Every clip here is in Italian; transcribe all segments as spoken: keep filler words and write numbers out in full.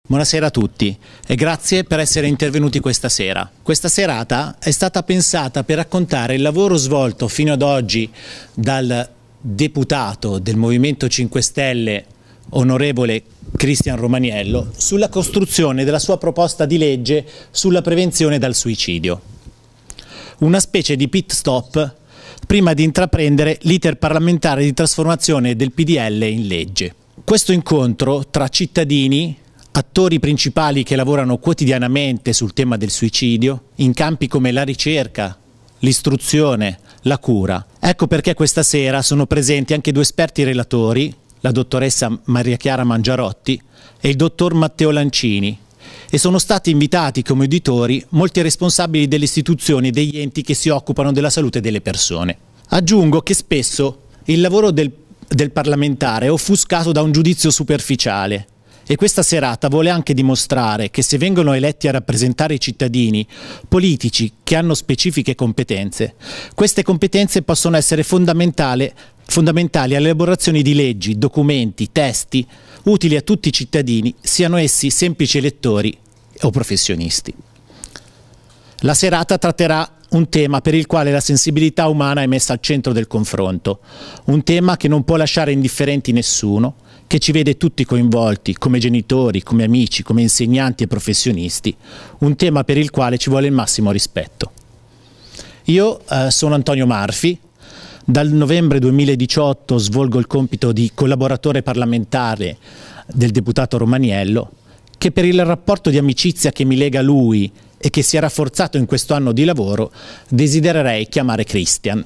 Buonasera a tutti e grazie per essere intervenuti questa sera. Questa serata è stata pensata per raccontare il lavoro svolto fino ad oggi dal deputato del Movimento cinque Stelle, onorevole Cristian Romaniello, sulla costruzione della sua proposta di legge sulla prevenzione dal suicidio. Una specie di pit stop prima di intraprendere l'iter parlamentare di trasformazione del P D L in legge. Questo incontro tra cittadini, attori principali che lavorano quotidianamente sul tema del suicidio, in campi come la ricerca, l'istruzione, la cura. Ecco perché questa sera sono presenti anche due esperti relatori, la dottoressa Maria Chiara Mangiarotti e il dottor Matteo Lancini, e sono stati invitati come uditori molti responsabili delle istituzioni e degli enti che si occupano della salute delle persone. Aggiungo che spesso il lavoro del, del parlamentare è offuscato da un giudizio superficiale, e questa serata vuole anche dimostrare che se vengono eletti a rappresentare i cittadini, politici che hanno specifiche competenze, queste competenze possono essere fondamentali, fondamentali alle elaborazioni di leggi, documenti, testi, utili a tutti i cittadini, siano essi semplici elettori o professionisti. La serata tratterà un tema per il quale la sensibilità umana è messa al centro del confronto, un tema che non può lasciare indifferenti nessuno, che ci vede tutti coinvolti, come genitori, come amici, come insegnanti e professionisti, un tema per il quale ci vuole il massimo rispetto. Io eh, sono Antonio Marfi, dal novembre duemiladiciotto svolgo il compito di collaboratore parlamentare del deputato Romaniello, che per il rapporto di amicizia che mi lega a lui e che si è rafforzato in questo anno di lavoro, desidererei chiamare Cristian.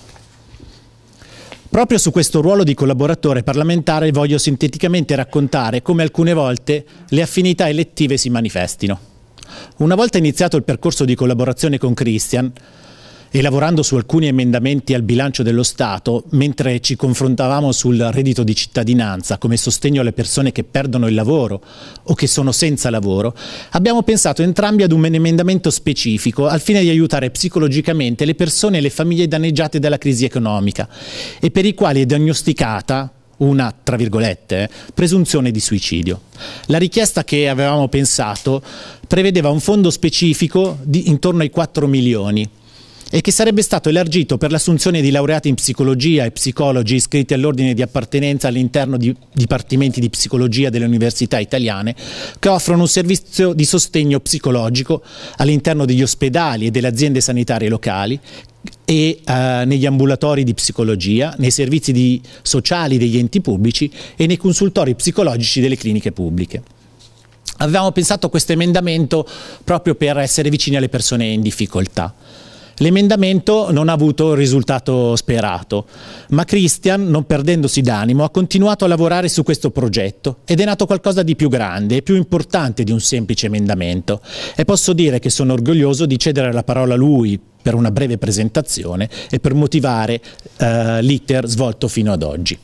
Proprio su questo ruolo di collaboratore parlamentare voglio sinteticamente raccontare come alcune volte le affinità elettive si manifestino. Una volta iniziato il percorso di collaborazione con Cristian e lavorando su alcuni emendamenti al bilancio dello Stato, mentre ci confrontavamo sul reddito di cittadinanza come sostegno alle persone che perdono il lavoro o che sono senza lavoro, abbiamo pensato entrambi ad un emendamento specifico al fine di aiutare psicologicamente le persone e le famiglie danneggiate dalla crisi economica e per i quali è diagnosticata una, tra virgolette, presunzione di suicidio. La richiesta che avevamo pensato prevedeva un fondo specifico di intorno ai quattro milioni e che sarebbe stato elargito per l'assunzione di laureati in psicologia e psicologi iscritti all'ordine di appartenenza all'interno di dipartimenti di psicologia delle università italiane che offrono un servizio di sostegno psicologico all'interno degli ospedali e delle aziende sanitarie locali e eh, negli ambulatori di psicologia, nei servizi di sociali degli enti pubblici e nei consultori psicologici delle cliniche pubbliche. Avevamo pensato a questo emendamento proprio per essere vicini alle persone in difficoltà. L'emendamento non ha avuto il risultato sperato, ma Cristian, non perdendosi d'animo, ha continuato a lavorare su questo progetto ed è nato qualcosa di più grande e più importante di un semplice emendamento. E posso dire che sono orgoglioso di cedere la parola a lui per una breve presentazione e per motivare eh, l'iter svolto fino ad oggi.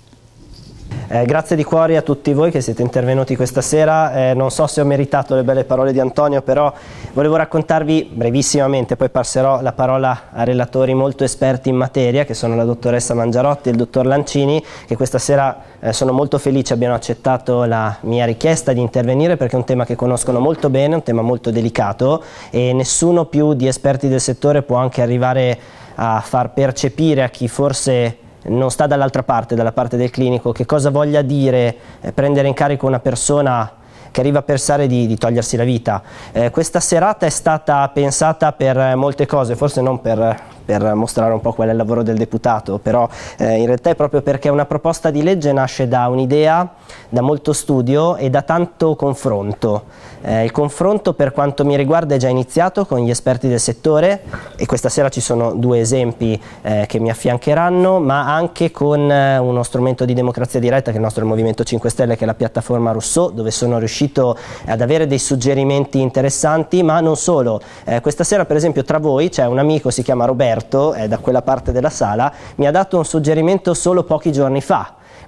Eh, grazie di cuore a tutti voi che siete intervenuti questa sera. Eh, non so se ho meritato le belle parole di Antonio, però volevo raccontarvi brevissimamente, poi passerò la parola a relatori molto esperti in materia, che sono la dottoressa Mangiarotti e il dottor Lancini, che questa sera eh, sono molto felice abbiano accettato la mia richiesta di intervenire, perché è un tema che conoscono molto bene, un tema molto delicato, e nessuno più di esperti del settore può anche arrivare a far percepire a chi forse non sta dall'altra parte, dalla parte del clinico, che cosa voglia dire eh, prendere in carico una persona che arriva a pensare di, di togliersi la vita. Eh, questa serata è stata pensata per molte cose, forse non per, per mostrare un po' qual è il lavoro del deputato, però eh, in realtà è proprio perché una proposta di legge nasce da un'idea, da molto studio e da tanto confronto. Eh, il confronto, per quanto mi riguarda, è già iniziato con gli esperti del settore, e questa sera ci sono due esempi eh, che mi affiancheranno, ma anche con eh, uno strumento di democrazia diretta che è il nostro Movimento cinque Stelle, che è la piattaforma Rousseau, dove sono riuscito ad avere dei suggerimenti interessanti, ma non solo. Eh, questa sera per esempio tra voi c'è un amico, si chiama Roberto, è da quella parte della sala, mi ha dato un suggerimento solo pochi giorni fa.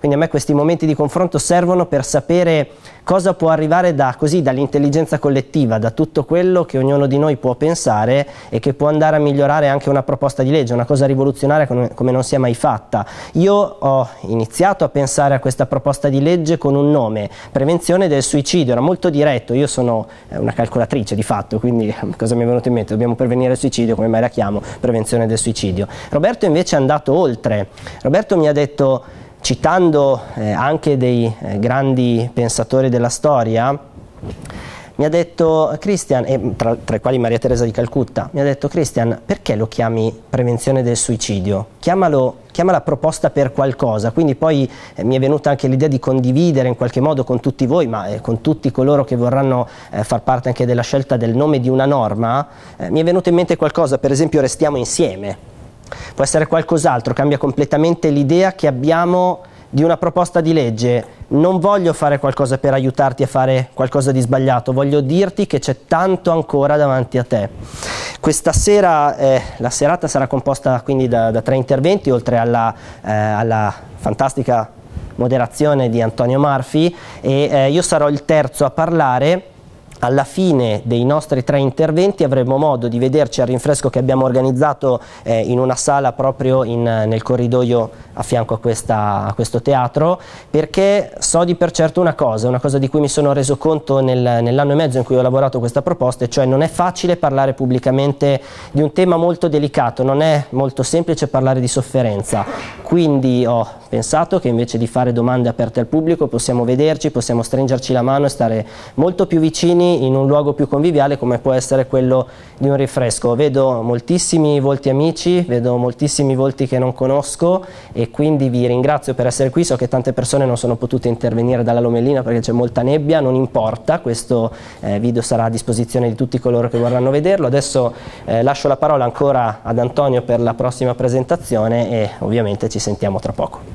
Quindi a me questi momenti di confronto servono per sapere cosa può arrivare da, così, dall'intelligenza collettiva, da tutto quello che ognuno di noi può pensare e che può andare a migliorare anche una proposta di legge, una cosa rivoluzionaria come, come non si è mai fatta. Io ho iniziato a pensare a questa proposta di legge con un nome, prevenzione del suicidio, era molto diretto, io sono una calcolatrice di fatto, quindi cosa mi è venuto in mente? Dobbiamo prevenire il suicidio, come mai la chiamo? Prevenzione del suicidio. Roberto invece è andato oltre, Roberto mi ha detto, citando eh, anche dei eh, grandi pensatori della storia, mi ha detto Christian, e tra, tra i quali Maria Teresa di Calcutta, mi ha detto Christian, perché lo chiami prevenzione del suicidio? Chiamalo, chiamala proposta per qualcosa. Quindi poi eh, mi è venuta anche l'idea di condividere in qualche modo con tutti voi, ma eh, con tutti coloro che vorranno eh, far parte anche della scelta del nome di una norma, eh, mi è venuto in mente qualcosa, per esempio Restiamo Insieme. Può essere qualcos'altro, cambia completamente l'idea che abbiamo di una proposta di legge. Non voglio fare qualcosa per aiutarti a fare qualcosa di sbagliato, voglio dirti che c'è tanto ancora davanti a te. Questa sera eh, la serata sarà composta quindi da, da tre interventi, oltre alla, eh, alla fantastica moderazione di Antonio Marfi, e eh, io sarò il terzo a parlare. Alla fine dei nostri tre interventi avremo modo di vederci al rinfresco che abbiamo organizzato eh, in una sala proprio in, nel corridoio a fianco a, questa, a questo teatro, perché so di per certo una cosa, una cosa di cui mi sono reso conto nel, nell'anno e mezzo in cui ho lavorato questa proposta, e cioè non è facile parlare pubblicamente di un tema molto delicato, non è molto semplice parlare di sofferenza. Quindi ho pensato che invece di fare domande aperte al pubblico possiamo vederci, possiamo stringerci la mano e stare molto più vicini in un luogo più conviviale come può essere quello di un rinfresco. Vedo moltissimi volti amici, vedo moltissimi volti che non conosco, e quindi vi ringrazio per essere qui. So che tante persone non sono potute intervenire dalla Lomellina perché c'è molta nebbia, non importa, questo eh, video sarà a disposizione di tutti coloro che vorranno vederlo. Adesso eh, lascio la parola ancora ad Antonio per la prossima presentazione e ovviamente ci sentiamo tra poco.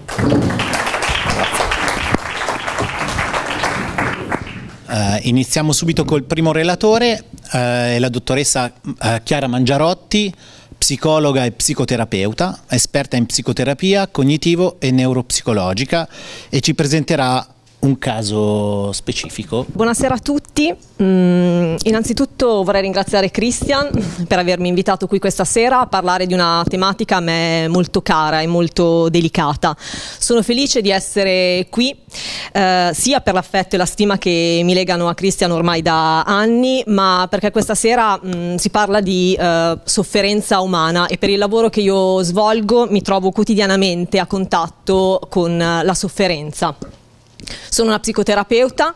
Uh, iniziamo subito col primo relatore, uh, è la dottoressa uh, Chiara Mangiarotti, psicologa e psicoterapeuta, esperta in psicoterapia cognitivo e neuropsicologica, e ci presenterà un caso specifico. Buonasera a tutti. Mm, innanzitutto vorrei ringraziare Christian per avermi invitato qui questa sera a parlare di una tematica a me molto cara e molto delicata. Sono felice di essere qui eh, sia per l'affetto e la stima che mi legano a Christian ormai da anni, ma perché questa sera mm, si parla di eh, sofferenza umana, e per il lavoro che io svolgo mi trovo quotidianamente a contatto con la sofferenza. Sono una psicoterapeuta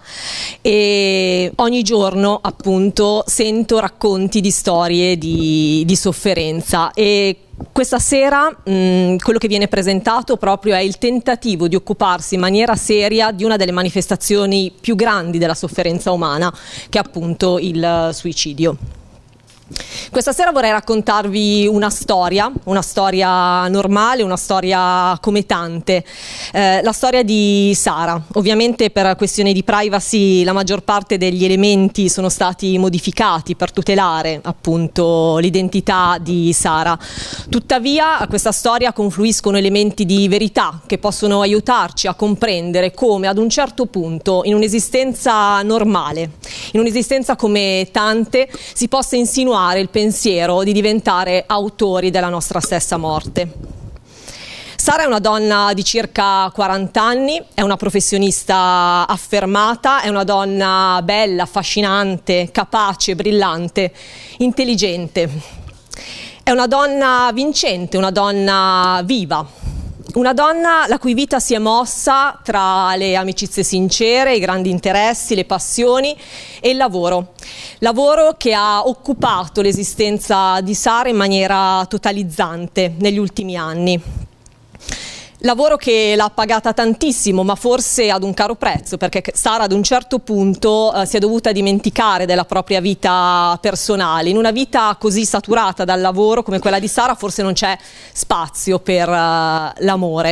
e ogni giorno appunto sento racconti di storie di, di sofferenza, e questa sera mh, quello che viene presentato proprio è il tentativo di occuparsi in maniera seria di una delle manifestazioni più grandi della sofferenza umana, che è appunto il suicidio. Questa sera vorrei raccontarvi una storia, una storia normale, una storia come tante, eh, la storia di Sara. Ovviamente per questioni di privacy la maggior parte degli elementi sono stati modificati per tutelare appunto l'identità di Sara. Tuttavia a questa storia confluiscono elementi di verità che possono aiutarci a comprendere come ad un certo punto in un'esistenza normale, in un'esistenza come tante, si possa insinuare il pensiero di diventare autori della nostra stessa morte. Sara è una donna di circa quaranta anni, è una professionista affermata, è una donna bella, affascinante, capace, brillante, intelligente. È una donna vincente, una donna viva. Una donna la cui vita si è mossa tra le amicizie sincere, i grandi interessi, le passioni e il lavoro. Lavoro che ha occupato l'esistenza di Sara in maniera totalizzante negli ultimi anni. Lavoro che l'ha pagata tantissimo, ma forse ad un caro prezzo, perché Sara ad un certo punto eh, si è dovuta dimenticare della propria vita personale. In una vita così saturata dal lavoro come quella di Sara forse non c'è spazio per uh, l'amore.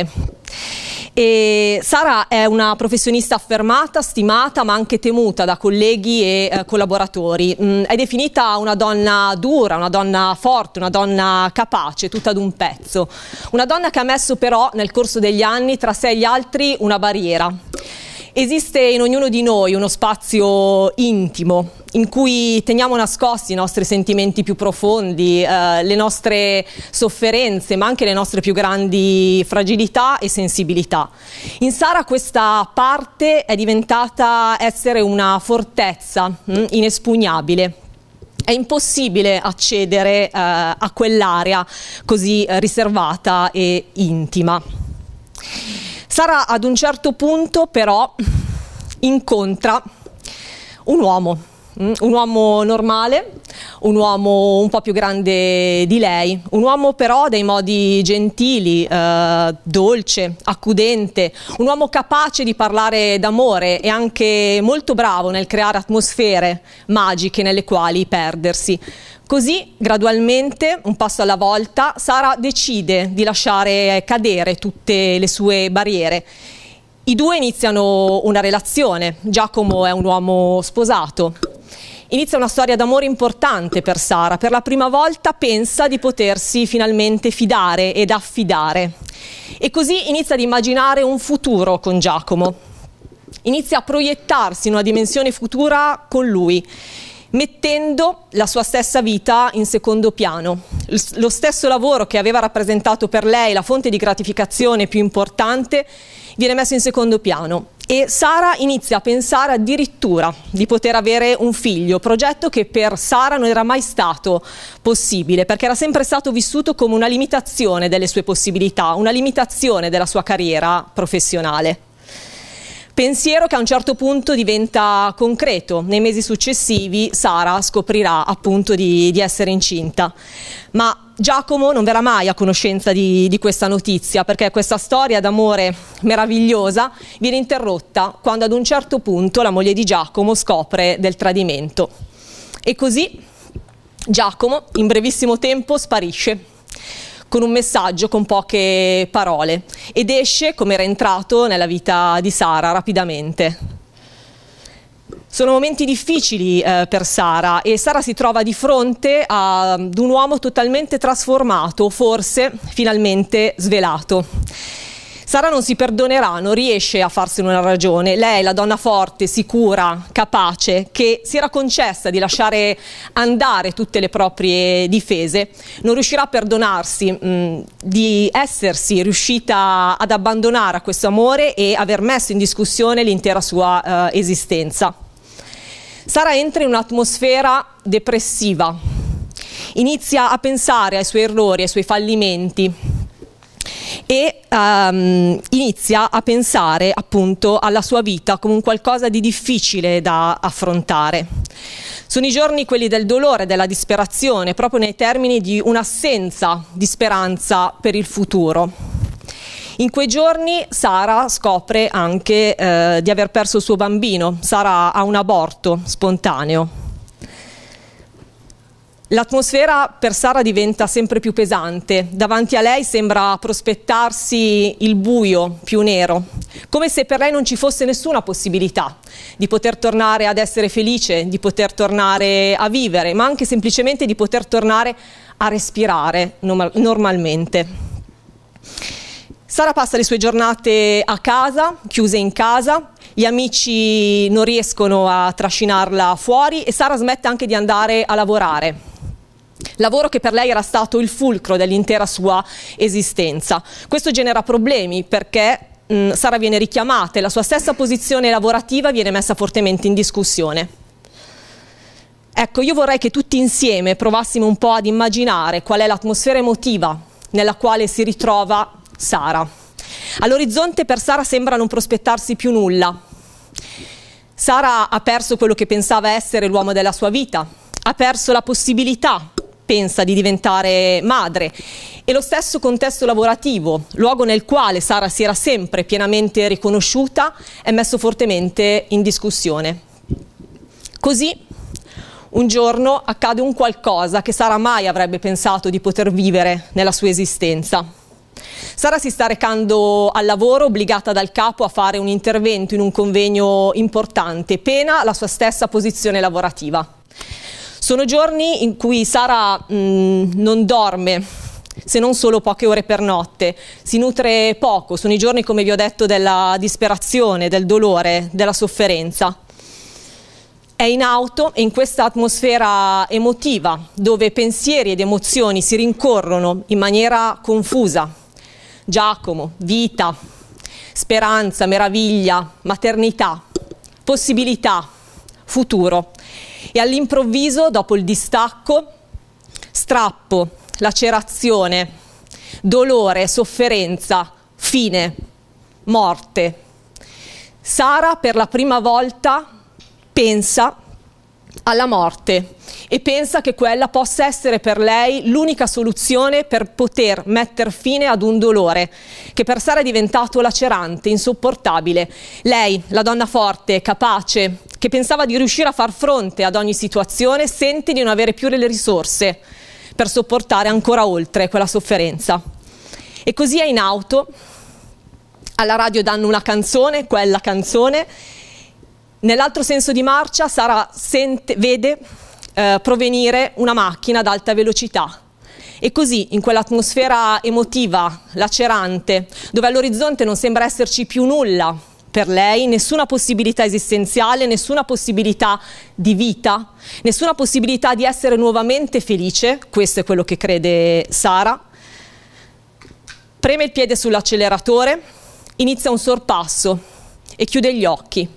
E Sara è una professionista affermata, stimata, ma anche temuta da colleghi e eh, collaboratori. Mm, è definita una donna dura, una donna forte, una donna capace, tutta d'un pezzo. Una donna che ha messo però nel corso degli anni tra sé e gli altri una barriera. Esiste in ognuno di noi uno spazio intimo in cui teniamo nascosti i nostri sentimenti più profondi, eh, le nostre sofferenze, ma anche le nostre più grandi fragilità e sensibilità. In Sara questa parte è diventata essere una fortezza mh, inespugnabile. È impossibile accedere eh, a quell'area così eh, riservata e intima. Sara ad un certo punto però incontra un uomo, un uomo normale, un uomo un po' più grande di lei, un uomo però dai modi gentili, eh, dolce, accudente, un uomo capace di parlare d'amore e anche molto bravo nel creare atmosfere magiche nelle quali perdersi. Così, gradualmente, un passo alla volta, Sara decide di lasciare cadere tutte le sue barriere. I due iniziano una relazione. Giacomo è un uomo sposato. Inizia una storia d'amore importante per Sara. Per la prima volta pensa di potersi finalmente fidare ed affidare. E così inizia ad immaginare un futuro con Giacomo. Inizia a proiettarsi in una dimensione futura con lui, mettendo la sua stessa vita in secondo piano. Lo stesso lavoro che aveva rappresentato per lei la fonte di gratificazione più importante viene messo in secondo piano e Sara inizia a pensare addirittura di poter avere un figlio, progetto che per Sara non era mai stato possibile perché era sempre stato vissuto come una limitazione delle sue possibilità, una limitazione della sua carriera professionale. Pensiero che a un certo punto diventa concreto. Nei mesi successivi Sara scoprirà appunto di, di essere incinta. Ma Giacomo non verrà mai a conoscenza di, di questa notizia perché questa storia d'amore meravigliosa viene interrotta quando ad un certo punto la moglie di Giacomo scopre del tradimento. E così Giacomo in brevissimo tempo sparisce con un messaggio con poche parole ed esce come era entrato nella vita di Sara rapidamente. Sono momenti difficili eh, per Sara e Sara si trova di fronte a, ad un uomo totalmente trasformato, forse finalmente svelato. Sara non si perdonerà, non riesce a farsene una ragione. Lei, la donna forte, sicura, capace, che si era concessa di lasciare andare tutte le proprie difese, non riuscirà a perdonarsi mh, di essersi riuscita ad abbandonare a questo amore e aver messo in discussione l'intera sua uh, esistenza. Sara entra in un'atmosfera depressiva, inizia a pensare ai suoi errori, ai suoi fallimenti, e um, inizia a pensare appunto alla sua vita come un qualcosa di difficile da affrontare. Sono i giorni quelli del dolore, della disperazione, proprio nei termini di un'assenza di speranza per il futuro. In quei giorni Sara scopre anche eh, di aver perso il suo bambino. Sara ha un aborto spontaneo. L'atmosfera per Sara diventa sempre più pesante, davanti a lei sembra prospettarsi il buio più nero, come se per lei non ci fosse nessuna possibilità di poter tornare ad essere felice, di poter tornare a vivere, ma anche semplicemente di poter tornare a respirare normalmente. Sara passa le sue giornate a casa, chiuse in casa, gli amici non riescono a trascinarla fuori e Sara smette anche di andare a lavorare. Lavoro che per lei era stato il fulcro dell'intera sua esistenza. Questo genera problemi perché mh, Sara viene richiamata e la sua stessa posizione lavorativa viene messa fortemente in discussione. Ecco, io vorrei che tutti insieme provassimo un po' ad immaginare qual è l'atmosfera emotiva nella quale si ritrova Sara. All'orizzonte per Sara sembra non prospettarsi più nulla. Sara ha perso quello che pensava essere l'uomo della sua vita, ha perso la possibilità, pensa, di diventare madre e lo stesso contesto lavorativo, luogo nel quale Sara si era sempre pienamente riconosciuta, è messo fortemente in discussione. Così un giorno accade un qualcosa che Sara mai avrebbe pensato di poter vivere nella sua esistenza. Sara si sta recando al lavoro, obbligata dal capo a fare un intervento in un convegno importante, pena la sua stessa posizione lavorativa. Sono giorni in cui Sara mh, non dorme, se non solo poche ore per notte, si nutre poco, sono i giorni, come vi ho detto, della disperazione, del dolore, della sofferenza. È in auto e in questa atmosfera emotiva, dove pensieri ed emozioni si rincorrono in maniera confusa. Giacomo, vita, speranza, meraviglia, maternità, possibilità, futuro. E all'improvviso, dopo il distacco, strappo, lacerazione, dolore, sofferenza, fine, morte. Sara per la prima volta pensa alla morte e pensa che quella possa essere per lei l'unica soluzione per poter mettere fine ad un dolore che per Sara è diventato lacerante, insopportabile. Lei, la donna forte, capace, che pensava di riuscire a far fronte ad ogni situazione, sente di non avere più le risorse per sopportare ancora oltre quella sofferenza. E così è in auto, alla radio danno una canzone, quella canzone. Nell'altro senso di marcia Sara sente, vede eh, provenire una macchina ad alta velocità e così in quell'atmosfera emotiva, lacerante, dove all'orizzonte non sembra esserci più nulla per lei, nessuna possibilità esistenziale, nessuna possibilità di vita, nessuna possibilità di essere nuovamente felice, questo è quello che crede Sara, preme il piede sull'acceleratore, inizia un sorpasso e chiude gli occhi,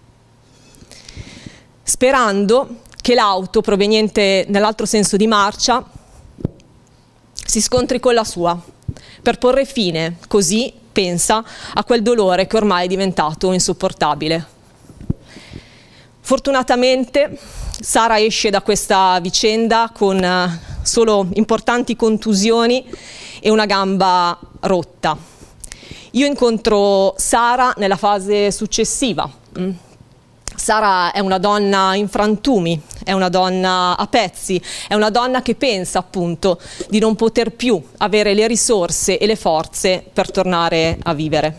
sperando che l'auto proveniente nell'altro senso di marcia si scontri con la sua, per porre fine, così pensa, a quel dolore che ormai è diventato insopportabile. Fortunatamente Sara esce da questa vicenda con solo importanti contusioni e una gamba rotta. Io incontro Sara nella fase successiva. Sara è una donna in frantumi, è una donna a pezzi, è una donna che pensa appunto di non poter più avere le risorse e le forze per tornare a vivere.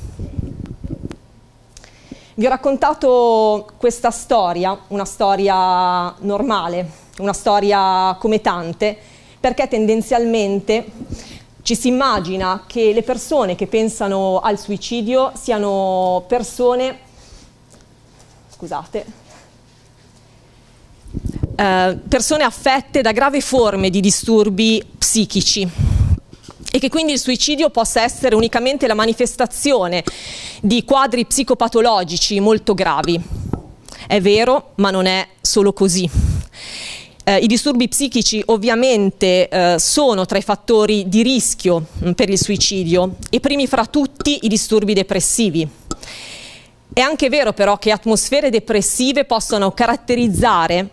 Vi ho raccontato questa storia, una storia normale, una storia come tante, perché tendenzialmente ci si immagina che le persone che pensano al suicidio siano persone Scusate, eh, persone affette da gravi forme di disturbi psichici e che quindi il suicidio possa essere unicamente la manifestazione di quadri psicopatologici molto gravi. È vero, ma non è solo così. Eh, I disturbi psichici ovviamente eh, sono tra i fattori di rischio mh, per il suicidio e primi fra tutti i disturbi depressivi. È anche vero però che atmosfere depressive possono caratterizzare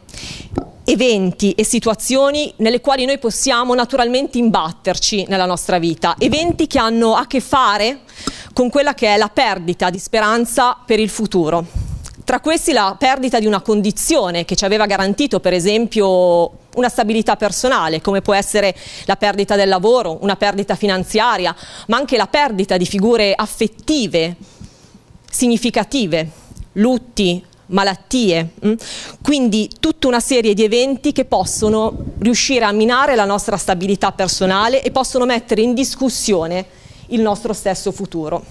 eventi e situazioni nelle quali noi possiamo naturalmente imbatterci nella nostra vita, eventi che hanno a che fare con quella che è la perdita di speranza per il futuro. Tra questi la perdita di una condizione che ci aveva garantito per esempio una stabilità personale, come può essere la perdita del lavoro, una perdita finanziaria, ma anche la perdita di figure affettive significative, lutti, malattie, mh? Quindi tutta una serie di eventi che possono riuscire a minare la nostra stabilità personale e possono mettere in discussione il nostro stesso futuro.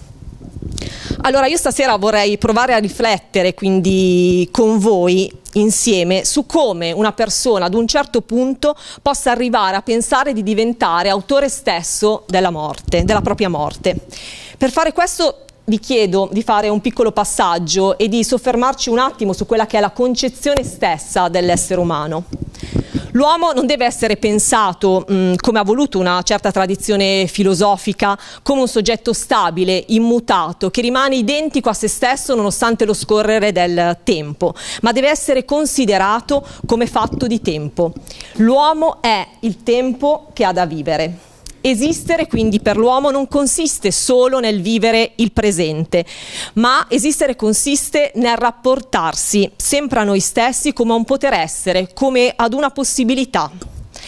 Allora io stasera vorrei provare a riflettere quindi con voi insieme su come una persona ad un certo punto possa arrivare a pensare di diventare autore stesso della morte, della propria morte. Per fare questo vi chiedo di fare un piccolo passaggio e di soffermarci un attimo su quella che è la concezione stessa dell'essere umano. L'uomo non deve essere pensato, mh, come ha voluto una certa tradizione filosofica, come un soggetto stabile, immutato, che rimane identico a se stesso nonostante lo scorrere del tempo, ma deve essere considerato come fatto di tempo. L'uomo è il tempo che ha da vivere. Esistere quindi per l'uomo non consiste solo nel vivere il presente, ma esistere consiste nel rapportarsi sempre a noi stessi come a un poter essere, come ad una possibilità.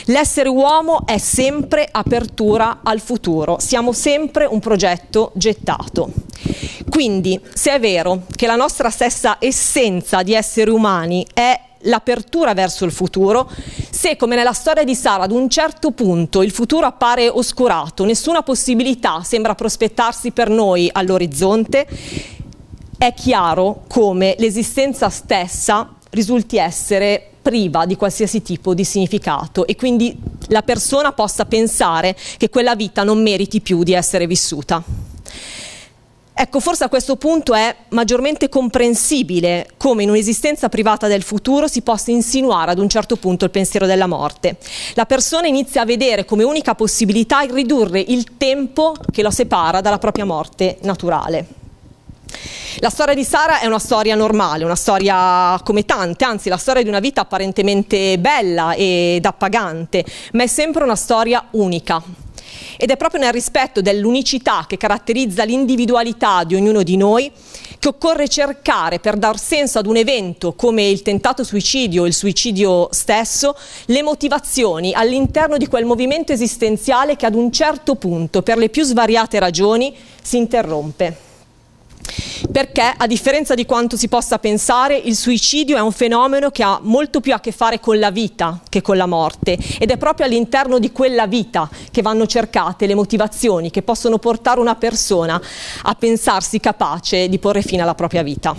L'essere uomo è sempre apertura al futuro, siamo sempre un progetto gettato. Quindi, se è vero che la nostra stessa essenza di esseri umani è l'apertura verso il futuro, se come nella storia di Sara ad un certo punto il futuro appare oscurato, nessuna possibilità sembra prospettarsi per noi all'orizzonte, è chiaro come l'esistenza stessa risulti essere priva di qualsiasi tipo di significato e quindi la persona possa pensare che quella vita non meriti più di essere vissuta. Ecco, forse a questo punto è maggiormente comprensibile come in un'esistenza privata del futuro si possa insinuare ad un certo punto il pensiero della morte. La persona inizia a vedere come unica possibilità il ridurre il tempo che lo separa dalla propria morte naturale. La storia di Sara è una storia normale, una storia come tante, anzi la storia di una vita apparentemente bella ed appagante, ma è sempre una storia unica. Ed è proprio nel rispetto dell'unicità che caratterizza l'individualità di ognuno di noi che occorre cercare, per dar senso ad un evento come il tentato suicidio o il suicidio stesso, le motivazioni all'interno di quel movimento esistenziale che ad un certo punto, per le più svariate ragioni, si interrompe. Perché, a differenza di quanto si possa pensare, il suicidio è un fenomeno che ha molto più a che fare con la vita che con la morte, ed è proprio all'interno di quella vita che vanno cercate le motivazioni che possono portare una persona a pensarsi capace di porre fine alla propria vita.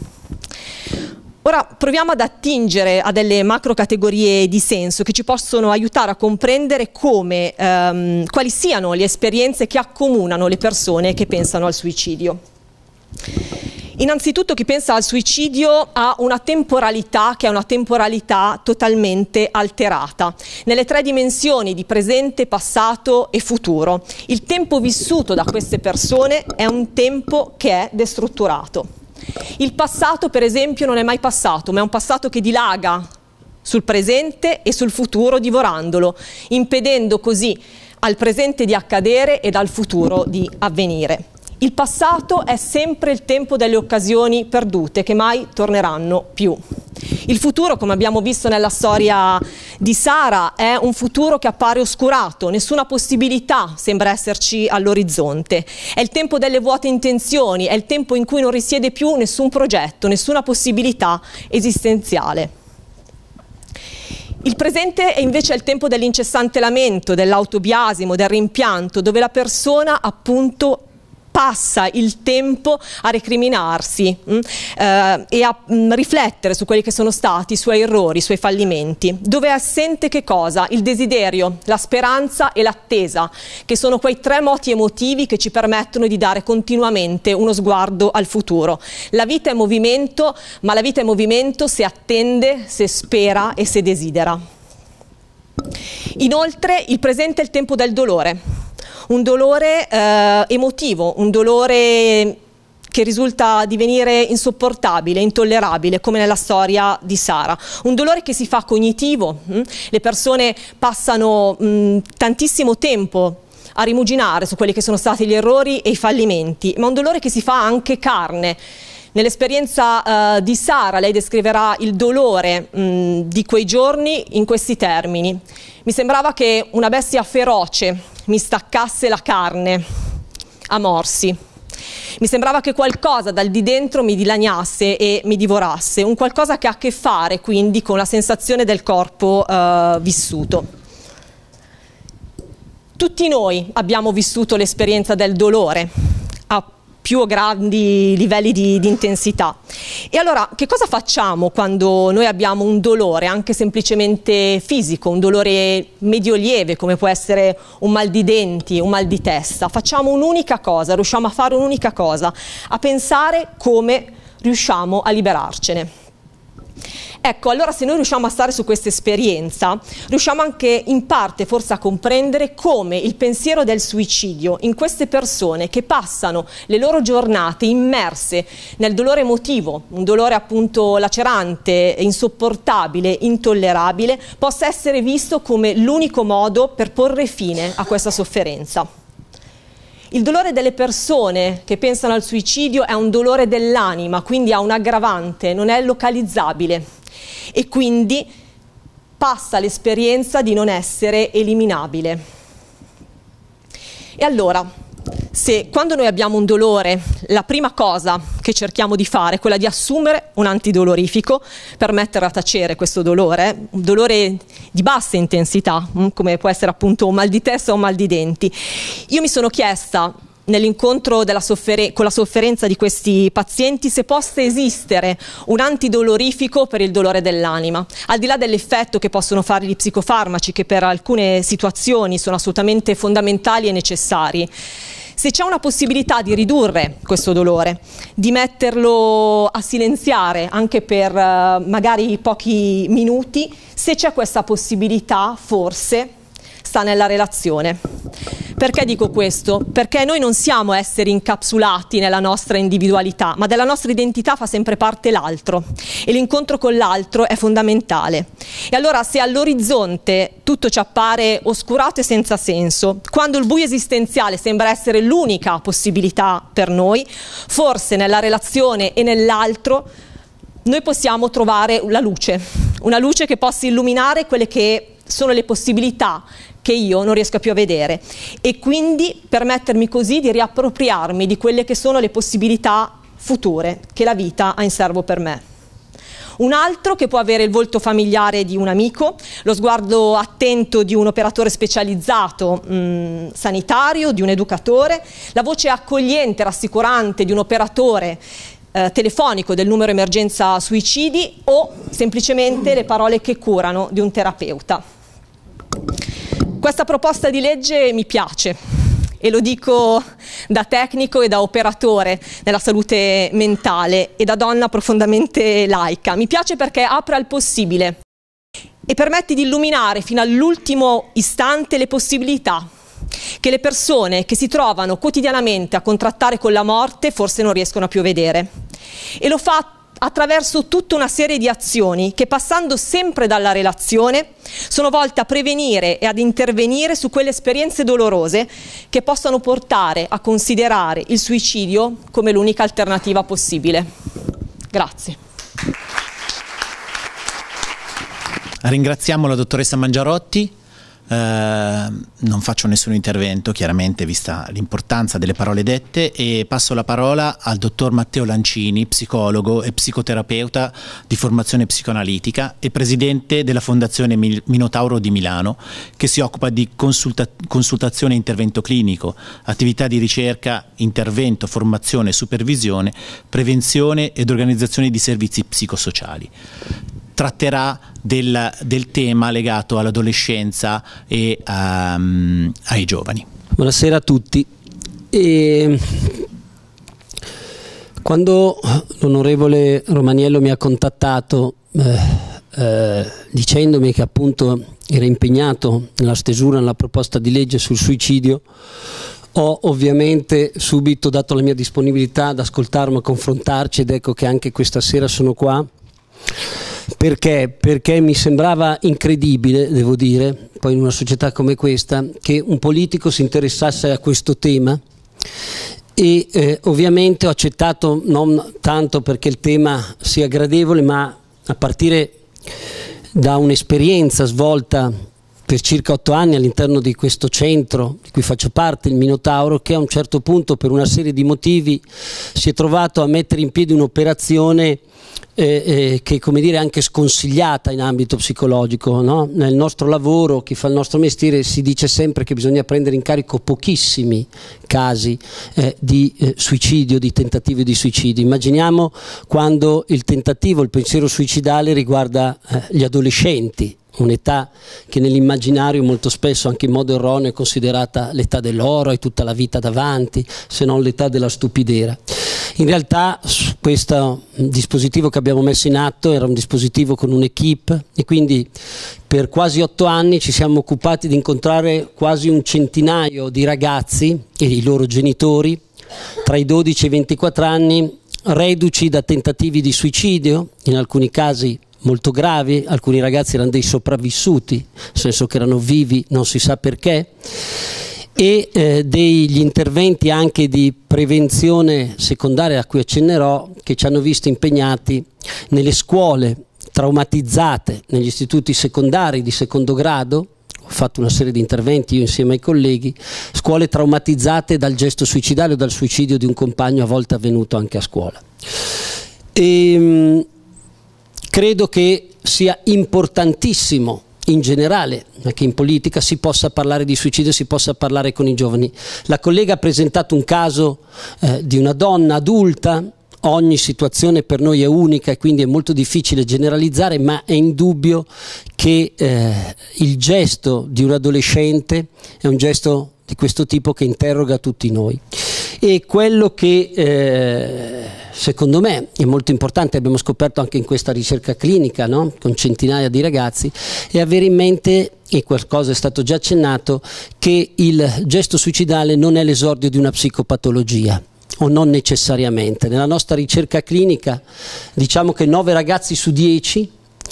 Ora proviamo ad attingere a delle macro categorie di senso che ci possono aiutare a comprendere come, ehm, quali siano le esperienze che accomunano le persone che pensano al suicidio. Innanzitutto chi pensa al suicidio ha una temporalità che è una temporalità totalmente alterata, nelle tre dimensioni di presente, passato e futuro. Il tempo vissuto da queste persone è un tempo che è destrutturato. Il passato, per esempio, non è mai passato, ma è un passato che dilaga sul presente e sul futuro divorandolo, impedendo così al presente di accadere ed al futuro di avvenire. Il passato è sempre il tempo delle occasioni perdute che mai torneranno più. Il futuro, come abbiamo visto nella storia di Sara, è un futuro che appare oscurato, nessuna possibilità sembra esserci all'orizzonte. È il tempo delle vuote intenzioni, è il tempo in cui non risiede più nessun progetto, nessuna possibilità esistenziale. Il presente è invece il tempo dell'incessante lamento, dell'autobiasimo, del rimpianto, dove la persona appunto passa il tempo a recriminarsi mh, eh, e a mh, riflettere su quelli che sono stati i suoi errori, i suoi fallimenti, dove è assente che cosa? Il desiderio, la speranza e l'attesa, che sono quei tre moti emotivi che ci permettono di dare continuamente uno sguardo al futuro. La vita è movimento, ma la vita è movimento se attende, se spera e se desidera. Inoltre il presente è il tempo del dolore. Un dolore eh, emotivo, un dolore che risulta divenire insopportabile, intollerabile, come nella storia di Sara. Un dolore che si fa cognitivo, mh? Le persone passano mh, tantissimo tempo a rimuginare su quelli che sono stati gli errori e i fallimenti, ma un dolore che si fa anche carne. Nell'esperienza uh, di Sara lei descriverà il dolore mh, di quei giorni in questi termini. Mi sembrava che una bestia feroce mi staccasse la carne a morsi. Mi sembrava che qualcosa dal di dentro mi dilaniasse e mi divorasse, un qualcosa che ha a che fare quindi con la sensazione del corpo uh, vissuto. Tutti noi abbiamo vissuto l'esperienza del dolore a più o grandi livelli di, di intensità. E allora che cosa facciamo quando noi abbiamo un dolore anche semplicemente fisico, un dolore medio lieve come può essere un mal di denti, un mal di testa? Facciamo un'unica cosa, riusciamo a fare un'unica cosa, a pensare come riusciamo a liberarcene. Ecco, allora se noi riusciamo a stare su questa esperienza, riusciamo anche in parte forse a comprendere come il pensiero del suicidio in queste persone che passano le loro giornate immerse nel dolore emotivo, un dolore appunto lacerante, insopportabile, intollerabile, possa essere visto come l'unico modo per porre fine a questa sofferenza. Il dolore delle persone che pensano al suicidio è un dolore dell'anima, quindi ha un aggravante, non è localizzabile e quindi passa l'esperienza di non essere eliminabile. E allora, se quando noi abbiamo un dolore, la prima cosa che cerchiamo di fare è quella di assumere un antidolorifico per mettere a tacere questo dolore, un dolore di bassa intensità, come può essere appunto un mal di testa o un mal di denti, io mi sono chiesta nell'incontro della sofferen- con la sofferenza di questi pazienti se possa esistere un antidolorifico per il dolore dell'anima, al di là dell'effetto che possono fare gli psicofarmaci, che per alcune situazioni sono assolutamente fondamentali e necessari. Se c'è una possibilità di ridurre questo dolore, di metterlo a silenziare anche per uh, magari pochi minuti, se c'è questa possibilità, forse sta nella relazione. Perché dico questo? Perché noi non siamo esseri incapsulati nella nostra individualità, ma della nostra identità fa sempre parte l'altro e l'incontro con l'altro è fondamentale. E allora se all'orizzonte tutto ci appare oscurato e senza senso, quando il buio esistenziale sembra essere l'unica possibilità per noi, forse nella relazione e nell'altro noi possiamo trovare la luce, una luce che possa illuminare quelle che sono le possibilità che io non riesco più a vedere e quindi permettermi così di riappropriarmi di quelle che sono le possibilità future che la vita ha in serbo per me. Un altro che può avere il volto familiare di un amico, lo sguardo attento di un operatore specializzato mh, sanitario, di un educatore, la voce accogliente, rassicurante di un operatore eh, telefonico del numero emergenza suicidi o semplicemente le parole che curano di un terapeuta. Questa proposta di legge mi piace e lo dico da tecnico e da operatore nella salute mentale e da donna profondamente laica. Mi piace perché apre al possibile e permette di illuminare fino all'ultimo istante le possibilità che le persone che si trovano quotidianamente a contrattare con la morte forse non riescono a più vedere. E lo fa attraverso tutta una serie di azioni che, passando sempre dalla relazione, sono volte a prevenire e ad intervenire su quelle esperienze dolorose che possano portare a considerare il suicidio come l'unica alternativa possibile. Grazie. Ringraziamo la dottoressa Mangiarotti. Uh, non faccio nessun intervento, chiaramente, vista l'importanza delle parole dette, e passo la parola al dottor Matteo Lancini, psicologo e psicoterapeuta di formazione psicoanalitica e presidente della Fondazione Minotauro di Milano, che si occupa di consulta- consultazione e intervento clinico, attività di ricerca, intervento, formazione, supervisione, prevenzione ed organizzazione di servizi psicosociali. Tratterà del, del tema legato all'adolescenza e um, ai giovani. Buonasera a tutti. E quando l'onorevole Romaniello mi ha contattato eh, eh, dicendomi che appunto era impegnato nella stesura della proposta di legge sul suicidio, ho ovviamente subito dato la mia disponibilità ad ascoltarmi, a confrontarci, ed ecco che anche questa sera sono qua. Perché? Perché mi sembrava incredibile, devo dire, poi in una società come questa, che un politico si interessasse a questo tema e eh, ovviamente ho accettato non tanto perché il tema sia gradevole, ma a partire da un'esperienza svolta per circa otto anni all'interno di questo centro di cui faccio parte, il Minotauro, che a un certo punto per una serie di motivi si è trovato a mettere in piedi un'operazione Eh, eh, che, come dire, è anche sconsigliata in ambito psicologico, no? Nel nostro lavoro, chi fa il nostro mestiere, si dice sempre che bisogna prendere in carico pochissimi casi eh, di eh, suicidio, di tentativi di suicidio. Immaginiamo quando il tentativo, il pensiero suicidale riguarda eh, gli adolescenti, un'età che nell'immaginario molto spesso, anche in modo erroneo, è considerata l'età dell'oro, hai tutta la vita davanti, se non l'età della stupidera. In realtà questo dispositivo che abbiamo messo in atto era un dispositivo con un'equipe e quindi per quasi otto anni ci siamo occupati di incontrare quasi un centinaio di ragazzi e i loro genitori tra i dodici e i ventiquattro anni, reduci da tentativi di suicidio, in alcuni casi molto gravi. Alcuni ragazzi erano dei sopravvissuti, nel senso che erano vivi non si sa perché, e eh, degli interventi anche di prevenzione secondaria a cui accennerò, che ci hanno visto impegnati nelle scuole traumatizzate negli istituti secondari di secondo grado. Ho fatto una serie di interventi io insieme ai colleghi, scuole traumatizzate dal gesto suicidario o dal suicidio di un compagno a volte avvenuto anche a scuola. E, mh, credo che sia importantissimo in generale, anche in politica, si possa parlare di suicidio, si possa parlare con i giovani. La collega ha presentato un caso eh, di una donna adulta. Ogni situazione per noi è unica e quindi è molto difficile generalizzare, ma è indubbio che eh, il gesto di un adolescente è un gesto di questo tipo che interroga tutti noi. E quello che eh, secondo me è molto importante, abbiamo scoperto anche in questa ricerca clinica, no? Con centinaia di ragazzi, è avere in mente, e qualcosa è stato già accennato, che il gesto suicidale non è l'esordio di una psicopatologia, o non necessariamente. Nella nostra ricerca clinica diciamo che nove ragazzi su dieci,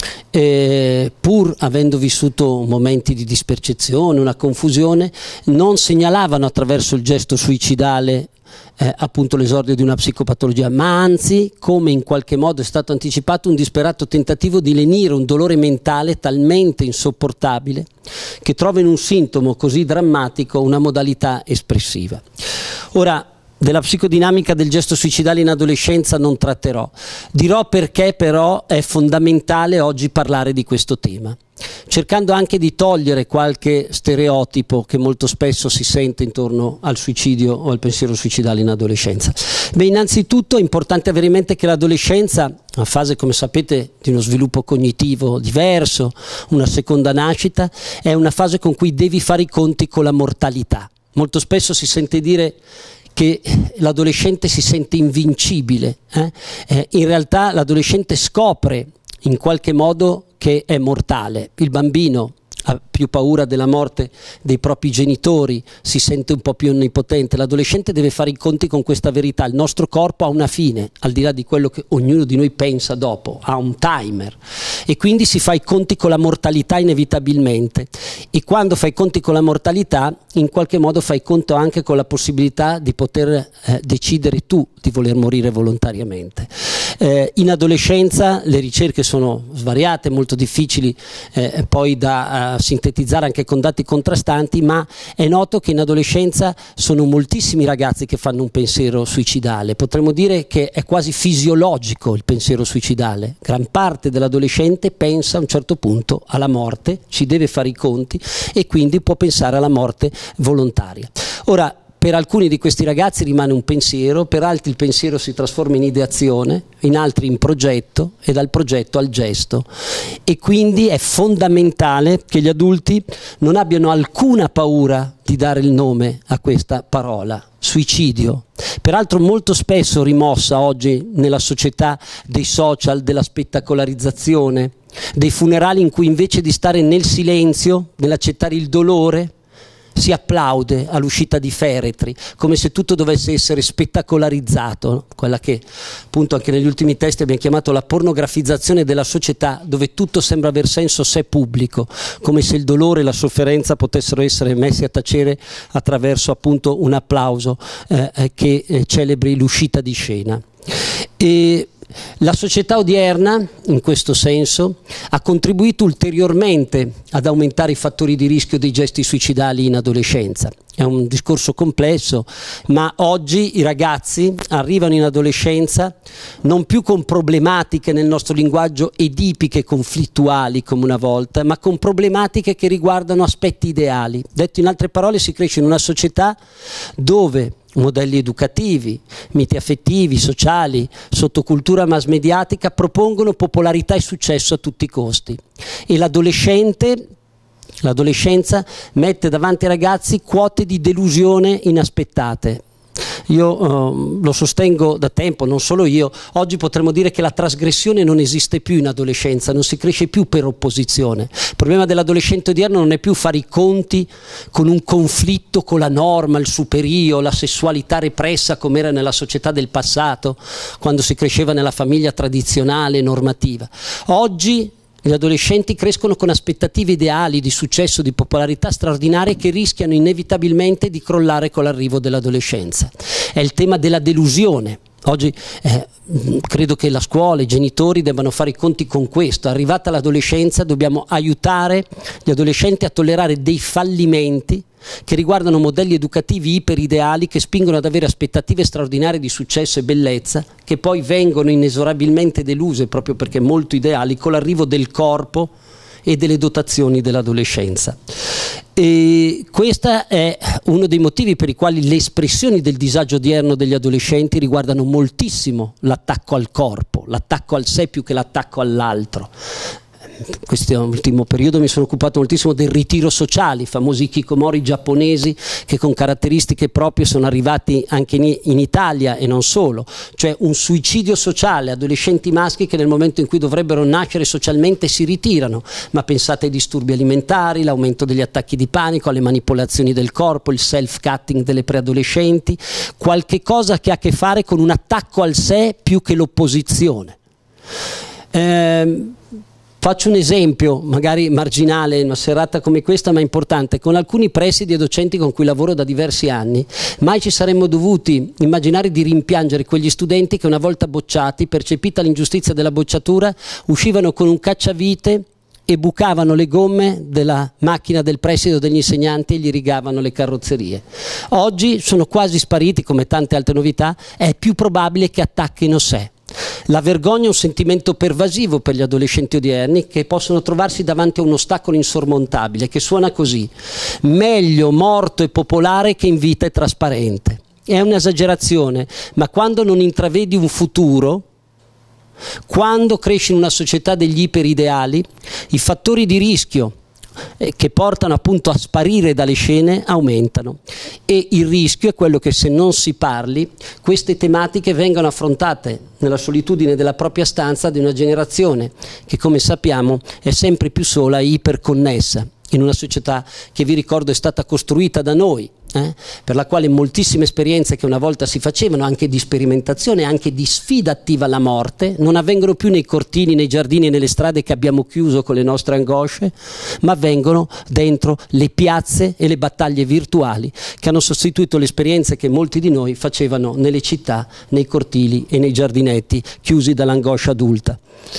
eh, pur avendo vissuto momenti di dispercezione, una confusione, non segnalavano attraverso il gesto suicidale eh, appunto l'esordio di una psicopatologia, ma anzi, come in qualche modo è stato anticipato, un disperato tentativo di lenire un dolore mentale talmente insopportabile che trova in un sintomo così drammatico una modalità espressiva. Ora, della psicodinamica del gesto suicidale in adolescenza non tratterò, dirò perché però è fondamentale oggi parlare di questo tema, cercando anche di togliere qualche stereotipo che molto spesso si sente intorno al suicidio o al pensiero suicidale in adolescenza. Beh, innanzitutto è importante avere in mente che l'adolescenza, una fase, come sapete, di uno sviluppo cognitivo diverso, una seconda nascita, è una fase con cui devi fare i conti con la mortalità. Molto spesso si sente dire che l'adolescente si sente invincibile, eh? Eh, in realtà l'adolescente scopre in qualche modo che è mortale. Il bambino ha più paura della morte dei propri genitori, si sente un po' più onnipotente. L'adolescente deve fare i conti con questa verità: il nostro corpo ha una fine, al di là di quello che ognuno di noi pensa dopo, ha un timer, e quindi si fa i conti con la mortalità inevitabilmente. E quando fai i conti con la mortalità, in qualche modo fai conto anche con la possibilità di poter eh, decidere tu di voler morire volontariamente. Eh, in adolescenza le ricerche sono svariate, molto difficili eh, poi da uh, sintetizzare anche con dati contrastanti, ma è noto che in adolescenza sono moltissimi ragazzi che fanno un pensiero suicidale. Potremmo dire che è quasi fisiologico il pensiero suicidale. Gran parte dell'adolescente pensa a un certo punto alla morte, ci deve fare i conti e quindi può pensare alla morte volontaria. Ora, per alcuni di questi ragazzi rimane un pensiero, per altri il pensiero si trasforma in ideazione, in altri in progetto e dal progetto al gesto. E quindi è fondamentale che gli adulti non abbiano alcuna paura di dare il nome a questa parola, suicidio. Peraltro molto spesso rimossa oggi nella società dei social, della spettacolarizzazione, dei funerali in cui invece di stare nel silenzio, nell'accettare il dolore, si applaude all'uscita di feretri, come se tutto dovesse essere spettacolarizzato, no? Quella che appunto anche negli ultimi testi abbiamo chiamato la pornografizzazione della società, dove tutto sembra aver senso se pubblico, come se il dolore e la sofferenza potessero essere messi a tacere attraverso appunto un applauso eh, che eh, celebri l'uscita di scena. E la società odierna, in questo senso, ha contribuito ulteriormente ad aumentare i fattori di rischio dei gesti suicidali in adolescenza. È un discorso complesso, ma oggi i ragazzi arrivano in adolescenza non più con problematiche nel nostro linguaggio edipiche, conflittuali come una volta, ma con problematiche che riguardano aspetti ideali. Detto in altre parole, si cresce in una società dove modelli educativi, miti affettivi, sociali, sottocultura mass mediatica propongono popolarità e successo a tutti i costi. E l'adolescente, l'adolescenza mette davanti ai ragazzi quote di delusione inaspettate. Io uh, lo sostengo da tempo, non solo io. Oggi potremmo dire che la trasgressione non esiste più in adolescenza, non si cresce più per opposizione. Il problema dell'adolescente odierno non è più fare i conti con un conflitto con la norma, il superio, la sessualità repressa come era nella società del passato, quando si cresceva nella famiglia tradizionale, normativa. Oggi gli adolescenti crescono con aspettative ideali di successo, di popolarità straordinarie che rischiano inevitabilmente di crollare con l'arrivo dell'adolescenza. È il tema della delusione, Oggi eh, credo che la scuola, i genitori debbano fare i conti con questo. Arrivata l'adolescenza dobbiamo aiutare gli adolescenti a tollerare dei fallimenti che riguardano modelli educativi iperideali che spingono ad avere aspettative straordinarie di successo e bellezza, che poi vengono inesorabilmente deluse proprio perché molto ideali con l'arrivo del corpo e delle dotazioni dell'adolescenza. E questo è uno dei motivi per i quali le espressioni del disagio odierno degli adolescenti riguardano moltissimo l'attacco al corpo, l'attacco al sé più che l'attacco all'altro. In questo ultimo periodo mi sono occupato moltissimo del ritiro sociale, i famosi hikikomori giapponesi che con caratteristiche proprie sono arrivati anche in, in Italia e non solo, cioè un suicidio sociale, adolescenti maschi che nel momento in cui dovrebbero nascere socialmente si ritirano, ma pensate ai disturbi alimentari, l'aumento degli attacchi di panico, alle manipolazioni del corpo, il self-cutting delle preadolescenti, qualche cosa che ha a che fare con un attacco al sé più che l'opposizione. Ehm, Faccio un esempio, magari marginale, in una serata come questa, ma importante. Con alcuni presidi e docenti con cui lavoro da diversi anni, mai ci saremmo dovuti immaginare di rimpiangere quegli studenti che una volta bocciati, percepita l'ingiustizia della bocciatura, uscivano con un cacciavite e bucavano le gomme della macchina del preside o degli insegnanti e gli rigavano le carrozzerie. Oggi sono quasi spariti, come tante altre novità, è più probabile che attacchino sé. La vergogna è un sentimento pervasivo per gli adolescenti odierni che possono trovarsi davanti a un ostacolo insormontabile che suona così: meglio morto e popolare che in vita e trasparente. È un'esagerazione, ma quando non intravedi un futuro, quando cresci in una società degli iperideali, i fattori di rischio che portano appunto a sparire dalle scene aumentano, e il rischio è quello che se non si parli queste tematiche vengano affrontate nella solitudine della propria stanza di una generazione che, come sappiamo, è sempre più sola e iperconnessa in una società che, vi ricordo, è stata costruita da noi, eh, per la quale moltissime esperienze che una volta si facevano, anche di sperimentazione, anche di sfida attiva alla morte, non avvengono più nei cortili, nei giardini e nelle strade che abbiamo chiuso con le nostre angosce, ma avvengono dentro le piazze e le battaglie virtuali che hanno sostituito le esperienze che molti di noi facevano nelle città, nei cortili e nei giardinetti chiusi dall'angoscia adulta.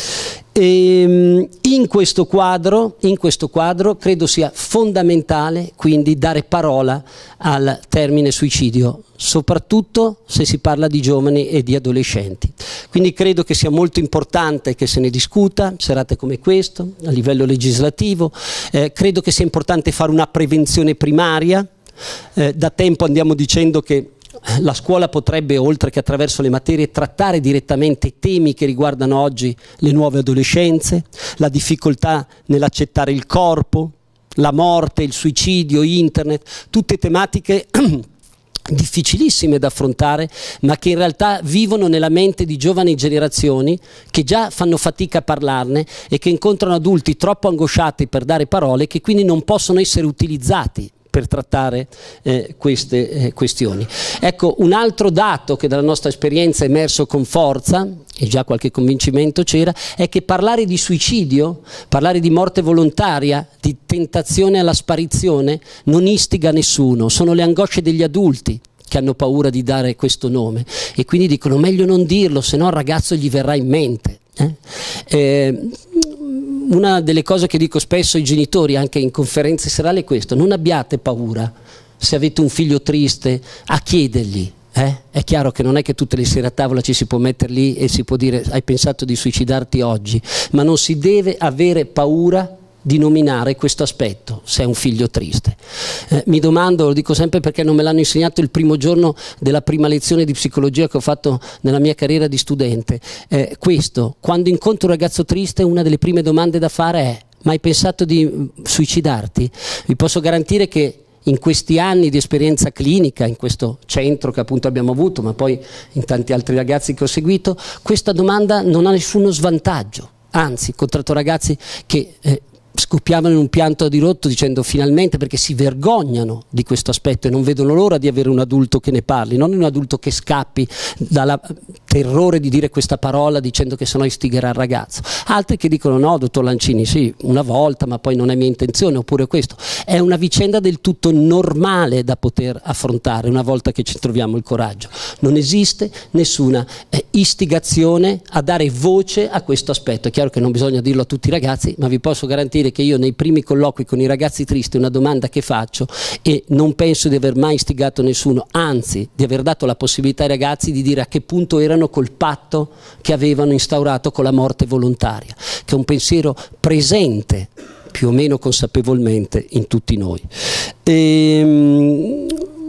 E in questo quadro, in questo quadro credo sia fondamentale quindi dare parola al termine suicidio, soprattutto se si parla di giovani e di adolescenti. Quindi credo che sia molto importante che se ne discuta, serate come questo, a livello legislativo. Eh, credo che sia importante fare una prevenzione primaria. Eh, da tempo andiamo dicendo che la scuola potrebbe, oltre che attraverso le materie, trattare direttamente temi che riguardano oggi le nuove adolescenze, la difficoltà nell'accettare il corpo, la morte, il suicidio, internet, tutte tematiche difficilissime da affrontare, ma che in realtà vivono nella mente di giovani generazioni che già fanno fatica a parlarne e che incontrano adulti troppo angosciati per dare parole, che quindi non possono essere utilizzati per trattare eh, queste eh, questioni. Ecco, un altro dato che dalla nostra esperienza è emerso con forza, e già qualche convincimento c'era, è che parlare di suicidio, parlare di morte volontaria, di tentazione alla sparizione, non istiga nessuno, sono le angosce degli adulti che hanno paura di dare questo nome e quindi dicono meglio non dirlo, se no al ragazzo gli verrà in mente. Eh? Eh, una delle cose che dico spesso ai genitori anche in conferenze serali è questo: non abbiate paura se avete un figlio triste a chiedergli, eh? È chiaro che non è che tutte le sere a tavola ci si può mettere lì e si può dire hai pensato di suicidarti oggi, ma non si deve avere paura di nominare questo aspetto se è un figlio triste. Eh, mi domando, lo dico sempre perché non me l'hanno insegnato il primo giorno della prima lezione di psicologia che ho fatto nella mia carriera di studente, eh, questo, quando incontro un ragazzo triste una delle prime domande da fare è: ma hai pensato di suicidarti? Vi posso garantire che in questi anni di esperienza clinica, in questo centro che appunto abbiamo avuto, ma poi in tanti altri ragazzi che ho seguito, questa domanda non ha nessuno svantaggio. Anzi, ho incontrato ragazzi che eh, scoppiavano in un pianto dirotto dicendo finalmente, perché si vergognano di questo aspetto e non vedono l'ora di avere un adulto che ne parli, non un adulto che scappi dal terrore di dire questa parola dicendo che sennò istigherà il ragazzo. Altri che dicono no, dottor Lancini, sì, una volta, ma poi non è mia intenzione, oppure questo. È una vicenda del tutto normale da poter affrontare una volta che ci troviamo il coraggio. Non esiste nessuna eh, istigazione a dare voce a questo aspetto. È chiaro che non bisogna dirlo a tutti i ragazzi, ma vi posso garantire che io nei primi colloqui con i ragazzi tristi una domanda che faccio, e non penso di aver mai istigato nessuno, anzi di aver dato la possibilità ai ragazzi di dire a che punto erano col patto che avevano instaurato con la morte volontaria, che è un pensiero presente più o meno consapevolmente in tutti noi. Ehm...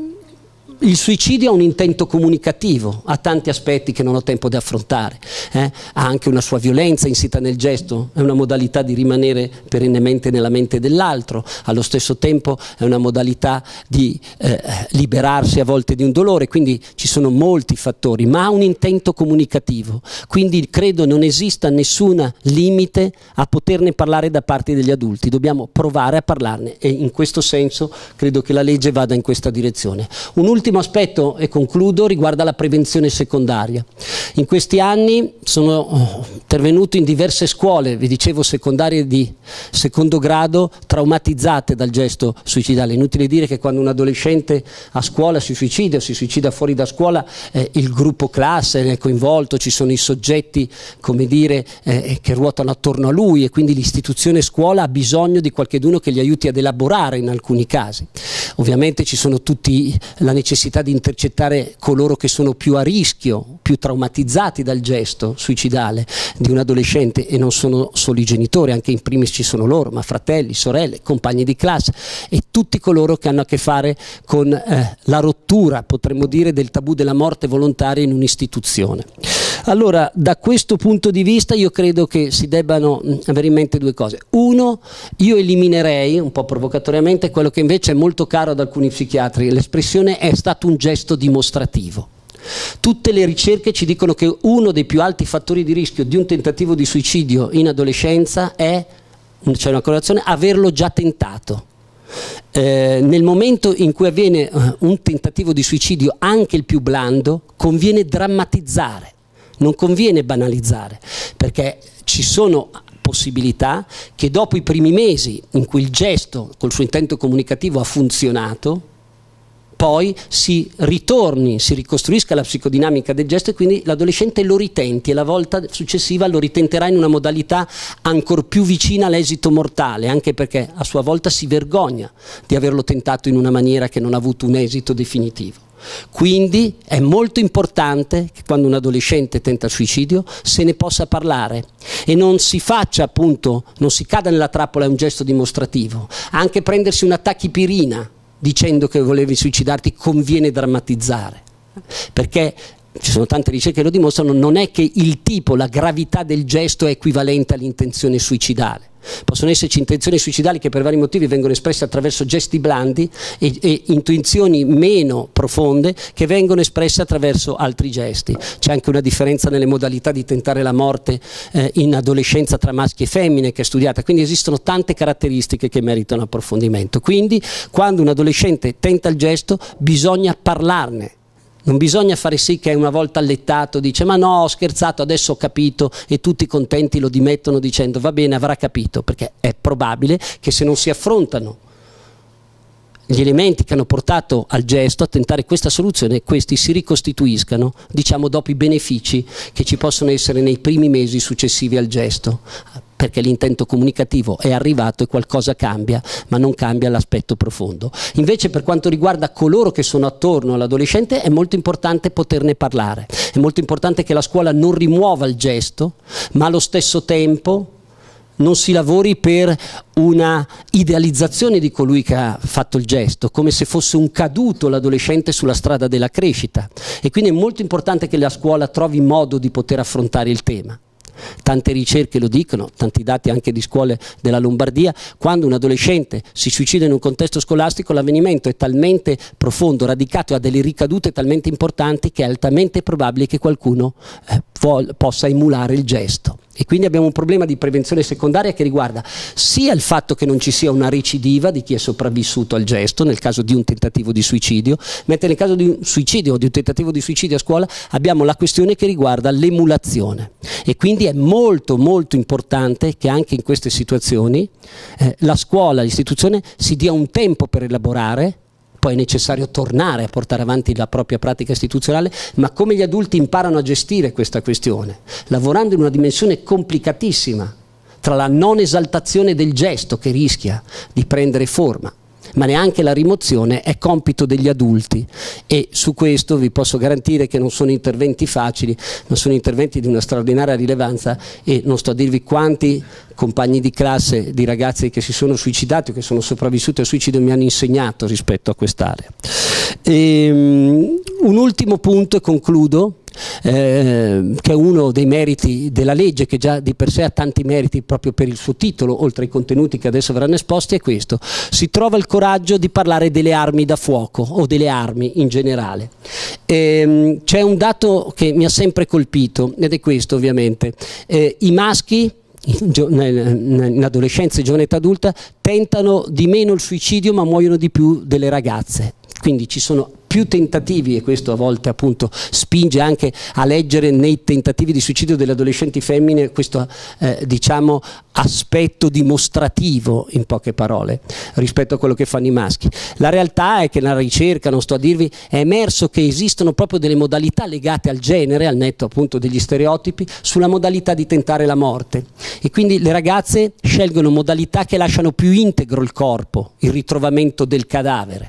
Il suicidio ha un intento comunicativo, ha tanti aspetti che non ho tempo di affrontare, eh? Ha anche una sua violenza insita nel gesto, è una modalità di rimanere perennemente nella mente dell'altro, allo stesso tempo è una modalità di eh, liberarsi a volte di un dolore, quindi ci sono molti fattori, ma ha un intento comunicativo, quindi credo non esista nessun limite a poterne parlare da parte degli adulti, dobbiamo provare a parlarne e in questo senso credo che la legge vada in questa direzione. Un ultimo aspetto, e concludo, riguarda la prevenzione secondaria. In questi anni sono intervenuto in diverse scuole, vi dicevo secondarie di secondo grado, traumatizzate dal gesto suicidale. Inutile dire che quando un adolescente a scuola si suicida o si suicida fuori da scuola, eh, il gruppo classe è coinvolto, ci sono i soggetti, come dire, eh, che ruotano attorno a lui, e quindi l'istituzione scuola ha bisogno di qualcheduno che gli aiuti ad elaborare in alcuni casi. Ovviamente ci sono tutti la necessità di intercettare coloro che sono più a rischio, più traumatizzati dal gesto suicidale di un adolescente, e non sono solo i genitori, anche in primis ci sono loro, ma fratelli, sorelle, compagni di classe e tutti coloro che hanno a che fare con eh, la rottura, potremmo dire, del tabù della morte volontaria in un'istituzione. Allora, da questo punto di vista io credo che si debbano avere in mente due cose. Uno, io eliminerei, un po' provocatoriamente, quello che invece è molto caro ad alcuni psichiatri, l'espressione è stato un gesto dimostrativo. Tutte le ricerche ci dicono che uno dei più alti fattori di rischio di un tentativo di suicidio in adolescenza è, c'è una correlazione, averlo già tentato. Eh, nel momento in cui avviene uh, un tentativo di suicidio, anche il più blando, conviene drammatizzare, non conviene banalizzare, perché ci sono possibilità che dopo i primi mesi in cui il gesto col suo intento comunicativo ha funzionato, poi si ritorni, si ricostruisca la psicodinamica del gesto e quindi l'adolescente lo ritenti, e la volta successiva lo ritenterà in una modalità ancor più vicina all'esito mortale, anche perché a sua volta si vergogna di averlo tentato in una maniera che non ha avuto un esito definitivo. Quindi è molto importante che quando un adolescente tenta il suicidio se ne possa parlare e non si faccia, appunto, non si cada nella trappola, è un gesto dimostrativo. Anche prendersi una tachipirina dicendo che volevi suicidarti conviene drammatizzare, perché ci sono tante ricerche che lo dimostrano, non è che il tipo, la gravità del gesto è equivalente all'intenzione suicidale. Possono esserci intenzioni suicidali che per vari motivi vengono espresse attraverso gesti blandi e, e intuizioni meno profonde che vengono espresse attraverso altri gesti. C'è anche una differenza nelle modalità di tentare la morte eh, in adolescenza tra maschi e femmine che è studiata, quindi esistono tante caratteristiche che meritano approfondimento. Quindi quando un adolescente tenta il gesto bisogna parlarne. Non bisogna fare sì che una volta allettato dice ma no, ho scherzato, adesso ho capito, e tutti contenti lo dimettono dicendo va bene, avrà capito, perché è probabile che se non si affrontano gli elementi che hanno portato al gesto a tentare questa soluzione, questi si ricostituiscano, diciamo, dopo i benefici che ci possono essere nei primi mesi successivi al gesto, perché l'intento comunicativo è arrivato e qualcosa cambia, ma non cambia l'aspetto profondo. Invece per quanto riguarda coloro che sono attorno all'adolescente è molto importante poterne parlare, è molto importante che la scuola non rimuova il gesto, ma allo stesso tempo non si lavori per una idealizzazione di colui che ha fatto il gesto, come se fosse un caduto l'adolescente sulla strada della crescita, e quindi è molto importante che la scuola trovi modo di poter affrontare il tema. Tante ricerche lo dicono, tanti dati anche di scuole della Lombardia: quando un adolescente si suicida in un contesto scolastico l'avvenimento è talmente profondo, radicato e ha delle ricadute talmente importanti che è altamente probabile che qualcuno eh, possa emulare il gesto. E quindi abbiamo un problema di prevenzione secondaria che riguarda sia il fatto che non ci sia una recidiva di chi è sopravvissuto al gesto nel caso di un tentativo di suicidio, mentre nel caso di un suicidio o di un tentativo di suicidio a scuola abbiamo la questione che riguarda l'emulazione. E quindi è molto molto importante che anche in queste situazioni eh, la scuola, l'istituzione si dia un tempo per elaborare. Poi è necessario tornare a portare avanti la propria pratica istituzionale, ma come gli adulti imparano a gestire questa questione, lavorando in una dimensione complicatissima, tra la non esaltazione del gesto che rischia di prendere forma, ma neanche la rimozione è compito degli adulti, e su questo vi posso garantire che non sono interventi facili, non sono interventi di una straordinaria rilevanza, e non sto a dirvi quanti compagni di classe di ragazzi che si sono suicidati o che sono sopravvissuti al suicidio mi hanno insegnato rispetto a quest'area. Um, un ultimo punto e concludo. Eh, che è uno dei meriti della legge, che già di per sé ha tanti meriti proprio per il suo titolo, oltre ai contenuti che adesso verranno esposti, è questo: si trova il coraggio di parlare delle armi da fuoco o delle armi in generale. Eh, c'è un dato che mi ha sempre colpito, ed è questo ovviamente: eh, i maschi in adolescenza e giovane età adulta tentano di meno il suicidio, ma muoiono di più delle ragazze. Quindi ci sono più tentativi, e questo a volte appunto spinge anche a leggere nei tentativi di suicidio delle adolescenti femmine questo eh, diciamo aspetto dimostrativo, in poche parole, rispetto a quello che fanno i maschi. La realtà è che nella ricerca, non sto a dirvi, è emerso che esistono proprio delle modalità legate al genere, al netto appunto degli stereotipi, sulla modalità di tentare la morte, e quindi le ragazze scelgono modalità che lasciano più integro il corpo, il ritrovamento del cadavere,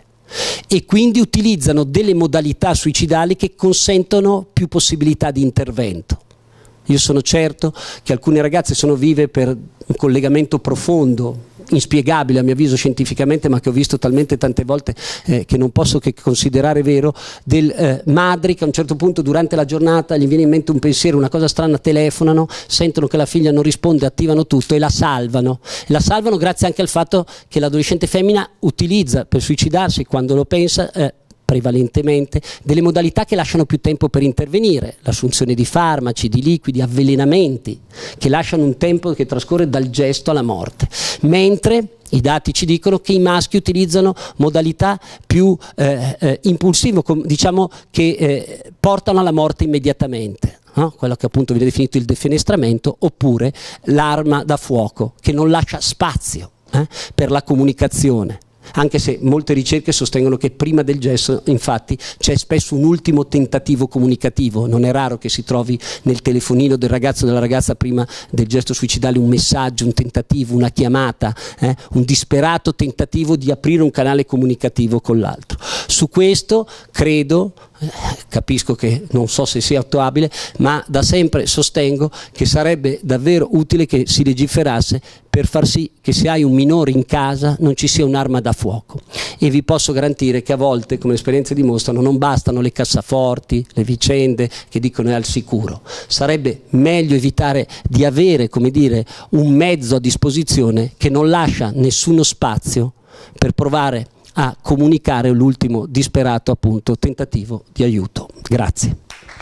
e quindi utilizzano delle modalità suicidali che consentono più possibilità di intervento. Io sono certo che alcune ragazze sono vive per un collegamento profondo, inspiegabile a mio avviso scientificamente, ma che ho visto talmente tante volte eh, che non posso che considerare vero, del eh, madri che a un certo punto durante la giornata gli viene in mente un pensiero, una cosa strana, telefonano, sentono che la figlia non risponde, attivano tutto e la salvano. E la salvano grazie anche al fatto che l'adolescente femmina utilizza per suicidarsi, quando lo pensa, eh, prevalentemente delle modalità che lasciano più tempo per intervenire, l'assunzione di farmaci, di liquidi, avvelenamenti, che lasciano un tempo che trascorre dal gesto alla morte, mentre i dati ci dicono che i maschi utilizzano modalità più eh, eh, impulsive, diciamo che eh, portano alla morte immediatamente. No? Quello che appunto viene definito il defenestramento, oppure l'arma da fuoco, che non lascia spazio eh, per la comunicazione. Anche se molte ricerche sostengono che prima del gesto infatti c'è spesso un ultimo tentativo comunicativo. Non è raro che si trovi nel telefonino del ragazzo o della ragazza prima del gesto suicidale un messaggio, un tentativo, una chiamata, eh? un disperato tentativo di aprire un canale comunicativo con l'altro. Su questo credo, eh, capisco che non so se sia attuabile, ma da sempre sostengo che sarebbe davvero utile che si legiferasse per far sì che se hai un minore in casa non ci sia un'arma da fuoco. E vi posso garantire che a volte, come le esperienze dimostrano, non bastano le cassaforti, le vicende che dicono è al sicuro. Sarebbe meglio evitare di avere, come dire, un mezzo a disposizione che non lascia nessuno spazio per provare a comunicare l'ultimo disperato appunto tentativo di aiuto. Grazie.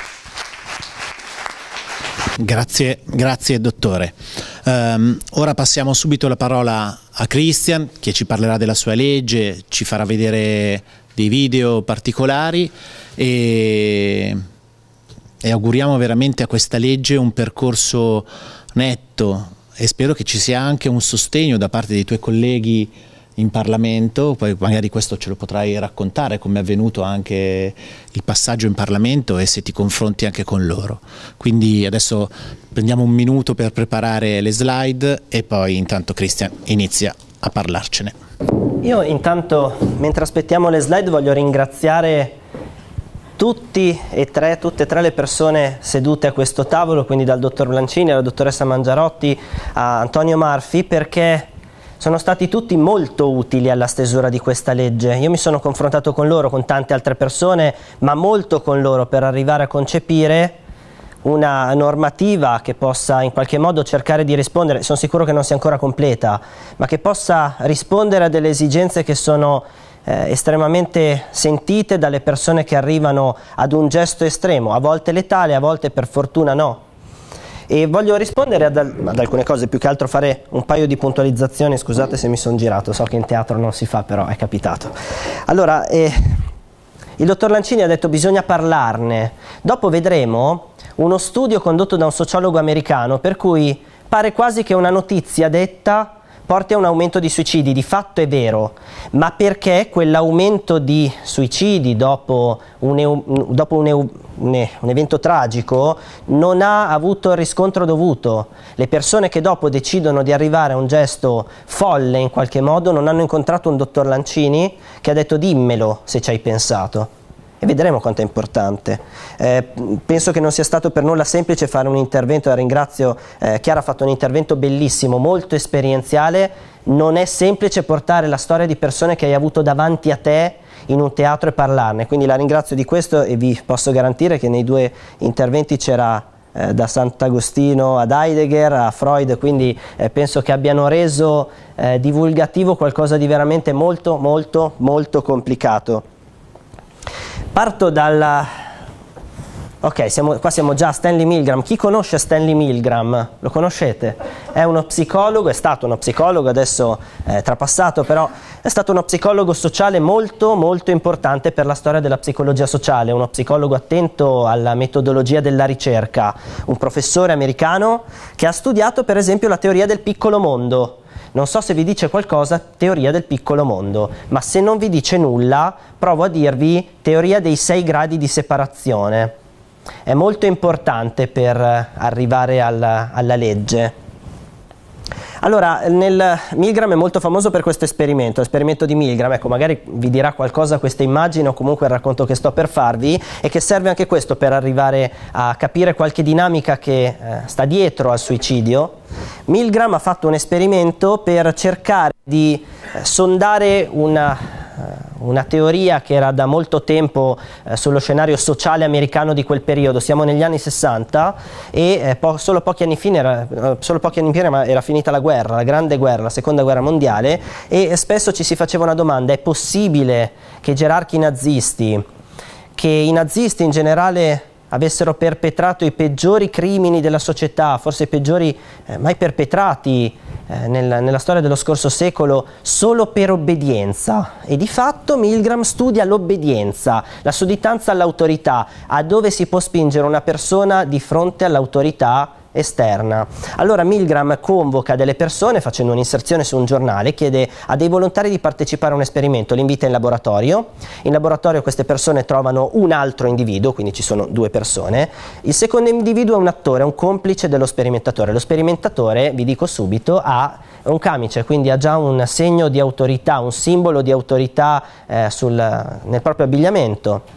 Grazie, grazie dottore. Um, ora passiamo subito la parola a Christian, che ci parlerà della sua legge, ci farà vedere dei video particolari e, e auguriamo veramente a questa legge un percorso netto, e spero che ci sia anche un sostegno da parte dei tuoi colleghi in Parlamento. Poi magari questo ce lo potrai raccontare, come è avvenuto anche il passaggio in Parlamento e se ti confronti anche con loro. Quindi adesso prendiamo un minuto per preparare le slide e poi intanto Christian inizia a parlarcene. Io intanto, mentre aspettiamo le slide, voglio ringraziare tutti e tre, tutte e tre le persone sedute a questo tavolo, quindi dal dottor Blancini alla dottoressa Mangiarotti a Antonio Marfi, perché sono stati tutti molto utili alla stesura di questa legge. Io mi sono confrontato con loro, con tante altre persone, ma molto con loro, per arrivare a concepire una normativa che possa in qualche modo cercare di rispondere, sono sicuro che non sia ancora completa, ma che possa rispondere a delle esigenze che sono eh, estremamente sentite dalle persone che arrivano ad un gesto estremo, a volte letale, a volte per fortuna no. E voglio rispondere ad, ad alcune cose, più che altro fare un paio di puntualizzazioni. Scusate se mi sono girato, so che in teatro non si fa, però è capitato. Allora, eh, il dottor Lancini ha detto bisogna parlarne. Dopo vedremo uno studio condotto da un sociologo americano per cui pare quasi che una notizia detta porti a un aumento di suicidi. Di fatto è vero, ma perché quell'aumento di suicidi dopo un, dopo un, un, un evento tragico non ha avuto il riscontro dovuto. Le persone che dopo decidono di arrivare a un gesto folle in qualche modo non hanno incontrato un dottor Lancini che ha detto dimmelo se ci hai pensato. E vedremo quanto è importante. Eh, penso che non sia stato per nulla semplice fare un intervento, la ringrazio, eh, Chiara ha fatto un intervento bellissimo, molto esperienziale. Non è semplice portare la storia di persone che hai avuto davanti a te in un teatro e parlarne, quindi la ringrazio di questo e vi posso garantire che nei due interventi c'era eh, da Sant'Agostino ad Heidegger a Freud, quindi eh, penso che abbiano reso eh, divulgativo qualcosa di veramente molto molto molto complicato. Parto dalla... Ok, siamo, qua siamo già a Stanley Milgram. Chi conosce Stanley Milgram? Lo conoscete? È uno psicologo, è stato uno psicologo, adesso è trapassato, però è stato uno psicologo sociale molto molto importante per la storia della psicologia sociale, uno psicologo attento alla metodologia della ricerca, un professore americano che ha studiato per esempio la teoria del piccolo mondo. Non so se vi dice qualcosa teoria del piccolo mondo, ma se non vi dice nulla, provo a dirvi teoria dei sei gradi di separazione. È molto importante per arrivare alla, alla legge. Allora, nel, Milgram è molto famoso per questo esperimento, l'esperimento di Milgram, ecco, magari vi dirà qualcosa questa immagine o comunque il racconto che sto per farvi, e che serve anche questo per arrivare a capire qualche dinamica che eh, sta dietro al suicidio. Milgram ha fatto un esperimento per cercare di eh, sondare una... una teoria che era da molto tempo eh, sullo scenario sociale americano di quel periodo. Siamo negli anni sessanta e eh, po solo pochi anni fine era, eh, solo pochi anni prima era finita la guerra, la grande guerra, la seconda guerra mondiale, e spesso ci si faceva una domanda: è possibile che i gerarchi nazisti, che i nazisti in generale avessero perpetrato i peggiori crimini della società, forse i peggiori eh, mai perpetrati eh, nel, nella storia dello scorso secolo, solo per obbedienza? E di fatto Milgram studia l'obbedienza, la sudditanza all'autorità, a dove si può spingere una persona di fronte all'autorità esterna. Allora Milgram convoca delle persone facendo un'inserzione su un giornale, chiede a dei volontari di partecipare a un esperimento, li invita in laboratorio. In laboratorio queste persone trovano un altro individuo, quindi ci sono due persone. Il secondo individuo è un attore, un complice dello sperimentatore. Lo sperimentatore, vi dico subito, ha un camice, quindi ha già un segno di autorità, un simbolo di autorità eh, sul, nel proprio abbigliamento.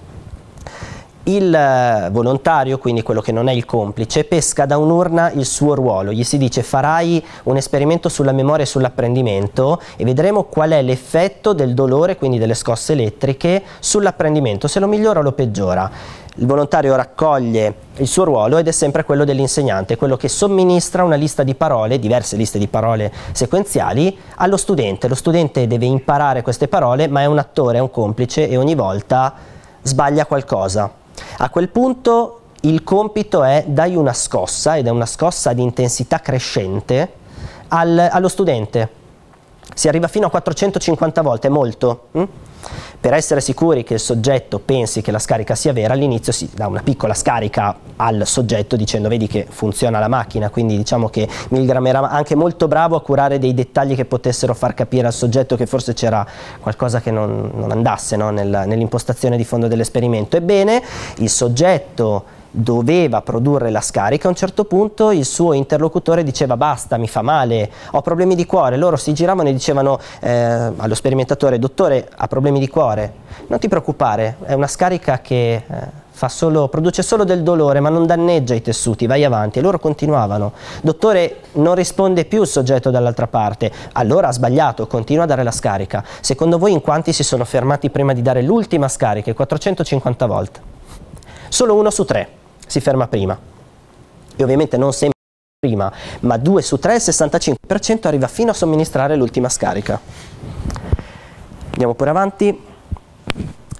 Il volontario, quindi quello che non è il complice, pesca da un'urna il suo ruolo, gli si dice: farai un esperimento sulla memoria e sull'apprendimento e vedremo qual è l'effetto del dolore, quindi delle scosse elettriche, sull'apprendimento, se lo migliora o lo peggiora. Il volontario raccoglie il suo ruolo ed è sempre quello dell'insegnante, quello che somministra una lista di parole, diverse liste di parole sequenziali, allo studente. Lo studente deve imparare queste parole, ma è un attore, è un complice e ogni volta sbaglia qualcosa. A quel punto il compito è dai una scossa, ed è una scossa di intensità crescente, al, allo studente. Si arriva fino a quattrocentocinquanta volte, è molto. Hm? Per essere sicuri che il soggetto pensi che la scarica sia vera, all'inizio si dà una piccola scarica al soggetto dicendo: vedi che funziona la macchina. Quindi diciamo che Milgram era anche molto bravo a curare dei dettagli che potessero far capire al soggetto che forse c'era qualcosa che non, non andasse, no? Nel, nell'impostazione di fondo dell'esperimento. Ebbene, il soggetto doveva produrre la scarica. A un certo punto il suo interlocutore diceva: basta, mi fa male, ho problemi di cuore. Loro si giravano e dicevano eh, allo sperimentatore: dottore, ha problemi di cuore? Non ti preoccupare, è una scarica che eh, fa solo, produce solo del dolore, ma non danneggia i tessuti, vai avanti. E loro continuavano: dottore, non risponde più il soggetto dall'altra parte. Allora ha sbagliato, continua a dare la scarica. Secondo voi in quanti si sono fermati prima di dare l'ultima scarica? quattrocentocinquanta volte. Solo uno su tre si ferma prima, e ovviamente non sempre prima, ma due su tre, il sessantacinque per cento arriva fino a somministrare l'ultima scarica. Andiamo pure avanti.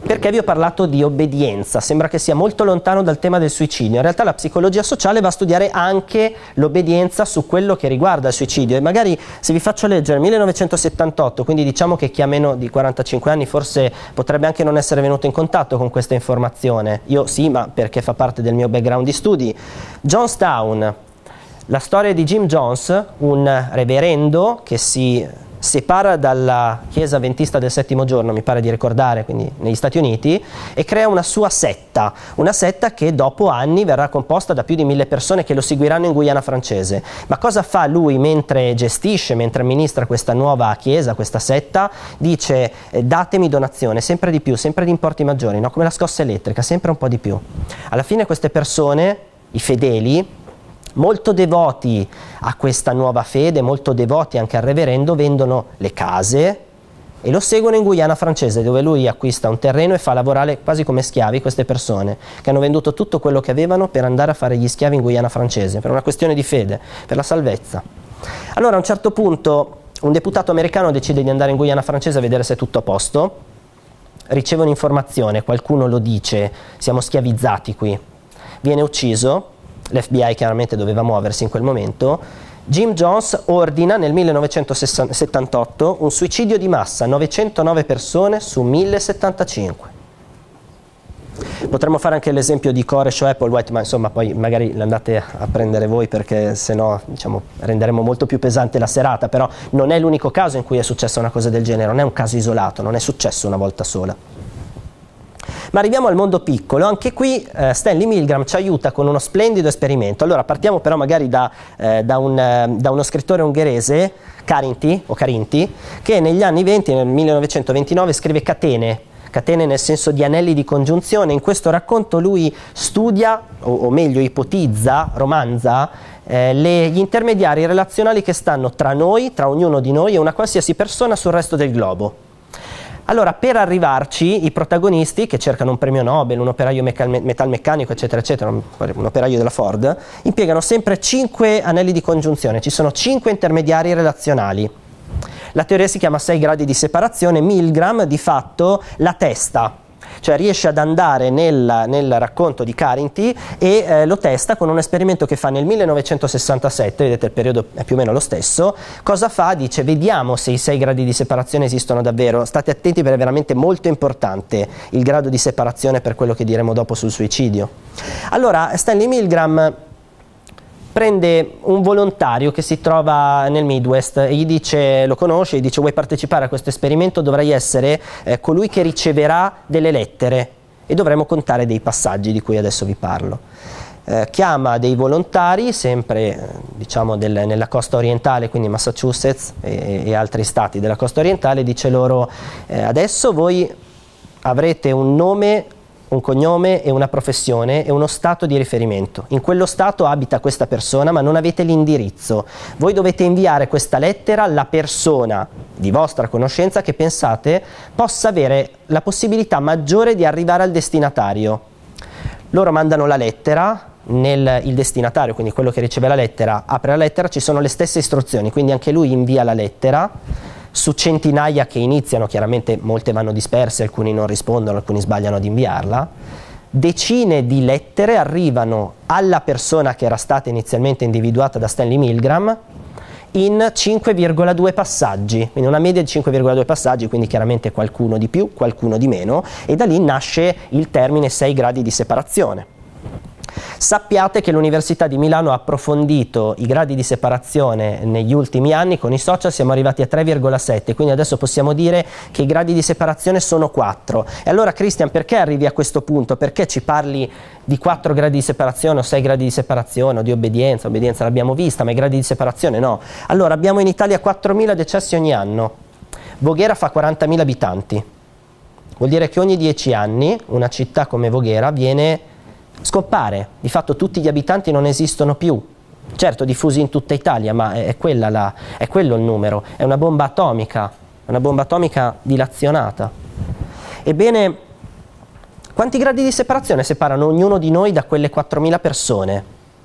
Perché vi ho parlato di obbedienza? Sembra che sia molto lontano dal tema del suicidio. In realtà la psicologia sociale va a studiare anche l'obbedienza su quello che riguarda il suicidio. E magari se vi faccio leggere millenovecentosettantotto, quindi diciamo che chi ha meno di quarantacinque anni forse potrebbe anche non essere venuto in contatto con questa informazione. Io sì, ma perché fa parte del mio background di studi. Jonestown, la storia di Jim Jones, un reverendo che si separa dalla chiesa avventista del settimo giorno, mi pare di ricordare, quindi negli Stati Uniti, e crea una sua setta, una setta che dopo anni verrà composta da più di mille persone che lo seguiranno in Guyana francese. Ma cosa fa lui mentre gestisce, mentre amministra questa nuova chiesa, questa setta? Dice eh, datemi donazione, sempre di più, sempre di importi maggiori, no? Come la scossa elettrica, sempre un po' di più. Alla fine queste persone, i fedeli, molto devoti a questa nuova fede, molto devoti anche al reverendo, vendono le case e lo seguono in Guyana francese, dove lui acquista un terreno e fa lavorare quasi come schiavi queste persone che hanno venduto tutto quello che avevano per andare a fare gli schiavi in Guyana francese, per una questione di fede, per la salvezza. Allora a un certo punto un deputato americano decide di andare in Guyana francese a vedere se è tutto a posto, riceve un'informazione, qualcuno lo dice, siamo schiavizzati qui, viene ucciso. L'F B I chiaramente doveva muoversi in quel momento. Jim Jones ordina nel millenovecentosettantotto un suicidio di massa, novecentonove persone su mille settantacinque. Potremmo fare anche l'esempio di Koresh o Applewhite, ma insomma poi magari l'andate a prendere voi perché sennò diciamo, renderemo molto più pesante la serata, però non è l'unico caso in cui è successa una cosa del genere, non è un caso isolato, non è successo una volta sola. Ma arriviamo al mondo piccolo, anche qui eh, Stanley Milgram ci aiuta con uno splendido esperimento. Allora partiamo però magari da, eh, da, un, eh, da uno scrittore ungherese, Carinti, o Carinti, che negli anni venti, nel millenovecentoventinove, scrive Catene, catene nel senso di anelli di congiunzione. In questo racconto lui studia, o, o meglio ipotizza, romanza, eh, le, gli intermediari relazionali che stanno tra noi, tra ognuno di noi e una qualsiasi persona sul resto del globo. Allora, per arrivarci, i protagonisti che cercano un premio Nobel, un operaio metalmeccanico, eccetera, eccetera, un, un operaio della Ford, impiegano sempre cinque anelli di congiunzione, ci sono cinque intermediari relazionali. La teoria si chiama sei gradi di separazione. Milgram, di fatto, la testa, cioè riesce ad andare nel, nel racconto di Carinti e eh, lo testa con un esperimento che fa nel millenovecentosessantasette, vedete il periodo è più o meno lo stesso. Cosa fa? Dice vediamo se i sei gradi di separazione esistono davvero, state attenti perché è veramente molto importante il grado di separazione per quello che diremo dopo sul suicidio. Allora Stanley Milgram prende un volontario che si trova nel Midwest e gli dice, lo conosce, gli dice vuoi partecipare a questo esperimento, dovrai essere eh, colui che riceverà delle lettere e dovremo contare dei passaggi di cui adesso vi parlo. Eh, chiama dei volontari, sempre eh, diciamo del, nella costa orientale, quindi Massachusetts e, e altri stati della costa orientale, dice loro eh, adesso voi avrete un nome, un cognome e una professione e uno stato di riferimento. In quello stato abita questa persona ma non avete l'indirizzo. Voi dovete inviare questa lettera alla persona di vostra conoscenza che pensate possa avere la possibilità maggiore di arrivare al destinatario. Loro mandano la lettera, nel, il destinatario, quindi quello che riceve la lettera, apre la lettera, ci sono le stesse istruzioni, quindi anche lui invia la lettera. Su centinaia che iniziano, chiaramente molte vanno disperse, alcuni non rispondono, alcuni sbagliano ad inviarla, decine di lettere arrivano alla persona che era stata inizialmente individuata da Stanley Milgram in cinque virgola due passaggi, quindi una media di cinque virgola due passaggi, quindi chiaramente qualcuno di più, qualcuno di meno, e da lì nasce il termine sei gradi di separazione. Sappiate che l'Università di Milano ha approfondito i gradi di separazione negli ultimi anni, con i social siamo arrivati a tre virgola sette, quindi adesso possiamo dire che i gradi di separazione sono quattro. E allora Christian, perché arrivi a questo punto? Perché ci parli di quattro gradi di separazione o sei gradi di separazione o di obbedienza? Obbedienza l'abbiamo vista, ma i gradi di separazione no. Allora abbiamo in Italia quattromila decessi ogni anno, Voghera fa quarantamila abitanti, vuol dire che ogni dieci anni una città come Voghera viene scompare, di fatto tutti gli abitanti non esistono più, certo diffusi in tutta Italia, ma è, quella la, è quello il numero, è una bomba atomica, una bomba atomica dilazionata. Ebbene, quanti gradi di separazione separano ognuno di noi da quelle quattromila persone?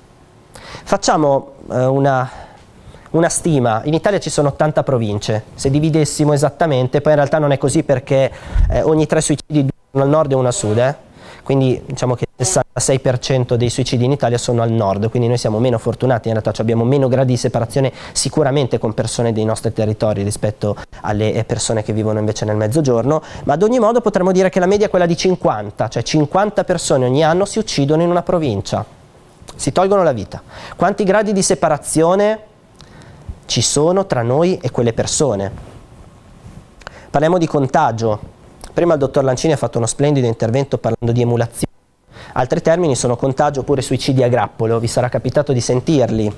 Facciamo eh, una, una stima, in Italia ci sono ottanta province, se dividessimo esattamente, poi in realtà non è così perché eh, ogni tre suicidi al nord e uno a sud, eh? Quindi diciamo che il sessantasei per cento dei suicidi in Italia sono al nord, quindi noi siamo meno fortunati, in realtà abbiamo meno gradi di separazione sicuramente con persone dei nostri territori rispetto alle persone che vivono invece nel mezzogiorno, ma ad ogni modo potremmo dire che la media è quella di cinquanta, cioè cinquanta persone ogni anno si uccidono in una provincia, si tolgono la vita. Quanti gradi di separazione ci sono tra noi e quelle persone? Parliamo di contagio. Prima il dottor Lancini ha fatto uno splendido intervento parlando di emulazione. Altri termini sono contagio oppure suicidi a grappolo, vi sarà capitato di sentirli.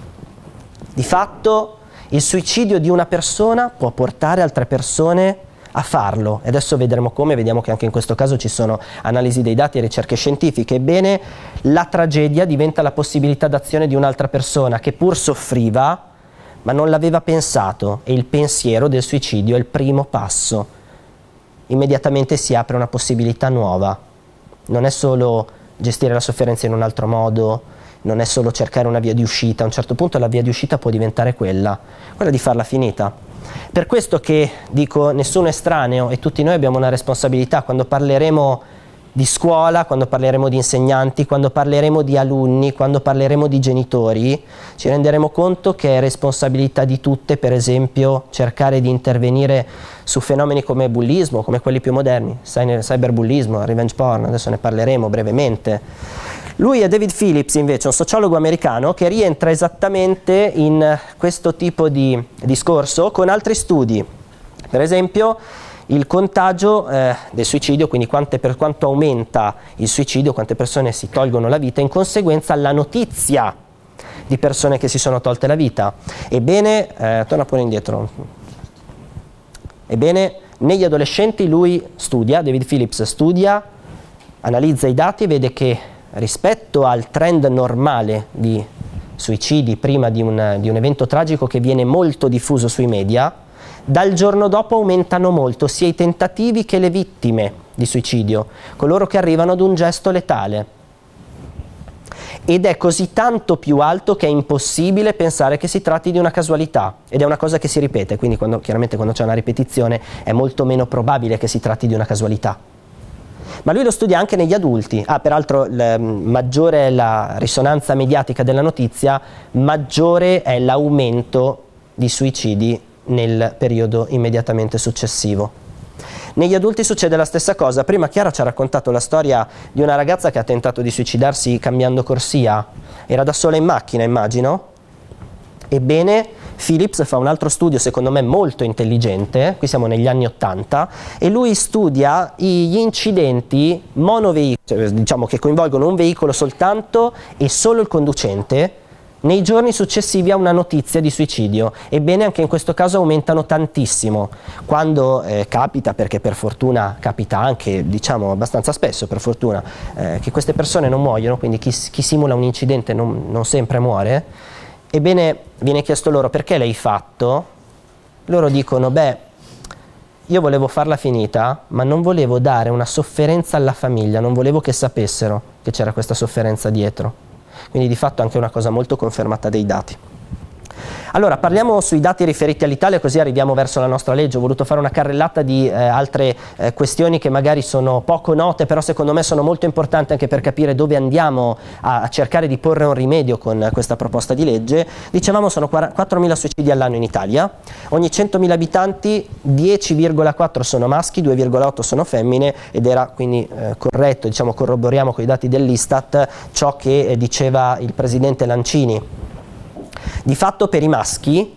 Di fatto il suicidio di una persona può portare altre persone a farlo e adesso vedremo come, vediamo che anche in questo caso ci sono analisi dei dati e ricerche scientifiche. Ebbene, la tragedia diventa la possibilità d'azione di un'altra persona che pur soffriva ma non l'aveva pensato e il pensiero del suicidio è il primo passo. Immediatamente si apre una possibilità nuova, non è solo gestire la sofferenza in un altro modo, non è solo cercare una via di uscita, a un certo punto la via di uscita può diventare quella, quella di farla finita. Per questo che dico nessuno estraneo e tutti noi abbiamo una responsabilità quando parleremo di scuola, quando parleremo di insegnanti, quando parleremo di alunni, quando parleremo di genitori, ci renderemo conto che è responsabilità di tutte, per esempio, cercare di intervenire su fenomeni come bullismo, come quelli più moderni, cyberbullismo, revenge porn, adesso ne parleremo brevemente. Lui è David Phillips, invece, un sociologo americano che rientra esattamente in questo tipo di discorso con altri studi. Per esempio, il contagio eh, del suicidio, quindi quante, per quanto aumenta il suicidio, quante persone si tolgono la vita in conseguenza alla notizia di persone che si sono tolte la vita. Ebbene, eh, torna pure indietro. Ebbene, negli adolescenti lui studia, David Phillips studia, analizza i dati e vede che rispetto al trend normale di suicidi prima di un, di un evento tragico che viene molto diffuso sui media, dal giorno dopo aumentano molto sia i tentativi che le vittime di suicidio, coloro che arrivano ad un gesto letale. Ed è così tanto più alto che è impossibile pensare che si tratti di una casualità, ed è una cosa che si ripete, quindi quando, chiaramente quando c'è una ripetizione è molto meno probabile che si tratti di una casualità. Ma lui lo studia anche negli adulti. Ah, peraltro, l- maggiore è la risonanza mediatica della notizia, maggiore è l'aumento di suicidi nel periodo immediatamente successivo. Negli adulti succede la stessa cosa. Prima Chiara ci ha raccontato la storia di una ragazza che ha tentato di suicidarsi cambiando corsia. Era da sola in macchina, immagino. Ebbene, Phillips fa un altro studio, secondo me molto intelligente, qui siamo negli anni ottanta, e lui studia gli incidenti monoveicoli, diciamo che coinvolgono un veicolo soltanto e solo il conducente, nei giorni successivi a una notizia di suicidio. Ebbene, anche in questo caso aumentano tantissimo. Quando eh, capita, perché per fortuna capita anche, diciamo abbastanza spesso per fortuna, eh, che queste persone non muoiono, quindi chi, chi simula un incidente non, non sempre muore, ebbene viene chiesto loro perché l'hai fatto? Loro dicono, beh, io volevo farla finita, ma non volevo dare una sofferenza alla famiglia, non volevo che sapessero che c'era questa sofferenza dietro. Quindi di fatto anche una cosa molto confermata dei dati. Allora, parliamo sui dati riferiti all'Italia, così arriviamo verso la nostra legge. Ho voluto fare una carrellata di eh, altre eh, questioni che magari sono poco note, però secondo me sono molto importanti anche per capire dove andiamo a, a cercare di porre un rimedio con questa proposta di legge. Dicevamo sono quattromila suicidi all'anno in Italia, ogni centomila abitanti dieci virgola quattro sono maschi, due virgola otto sono femmine, ed era quindi eh, corretto, diciamo corroboriamo con i dati dell'Istat ciò che eh, diceva il presidente Lancini. Di fatto per i maschi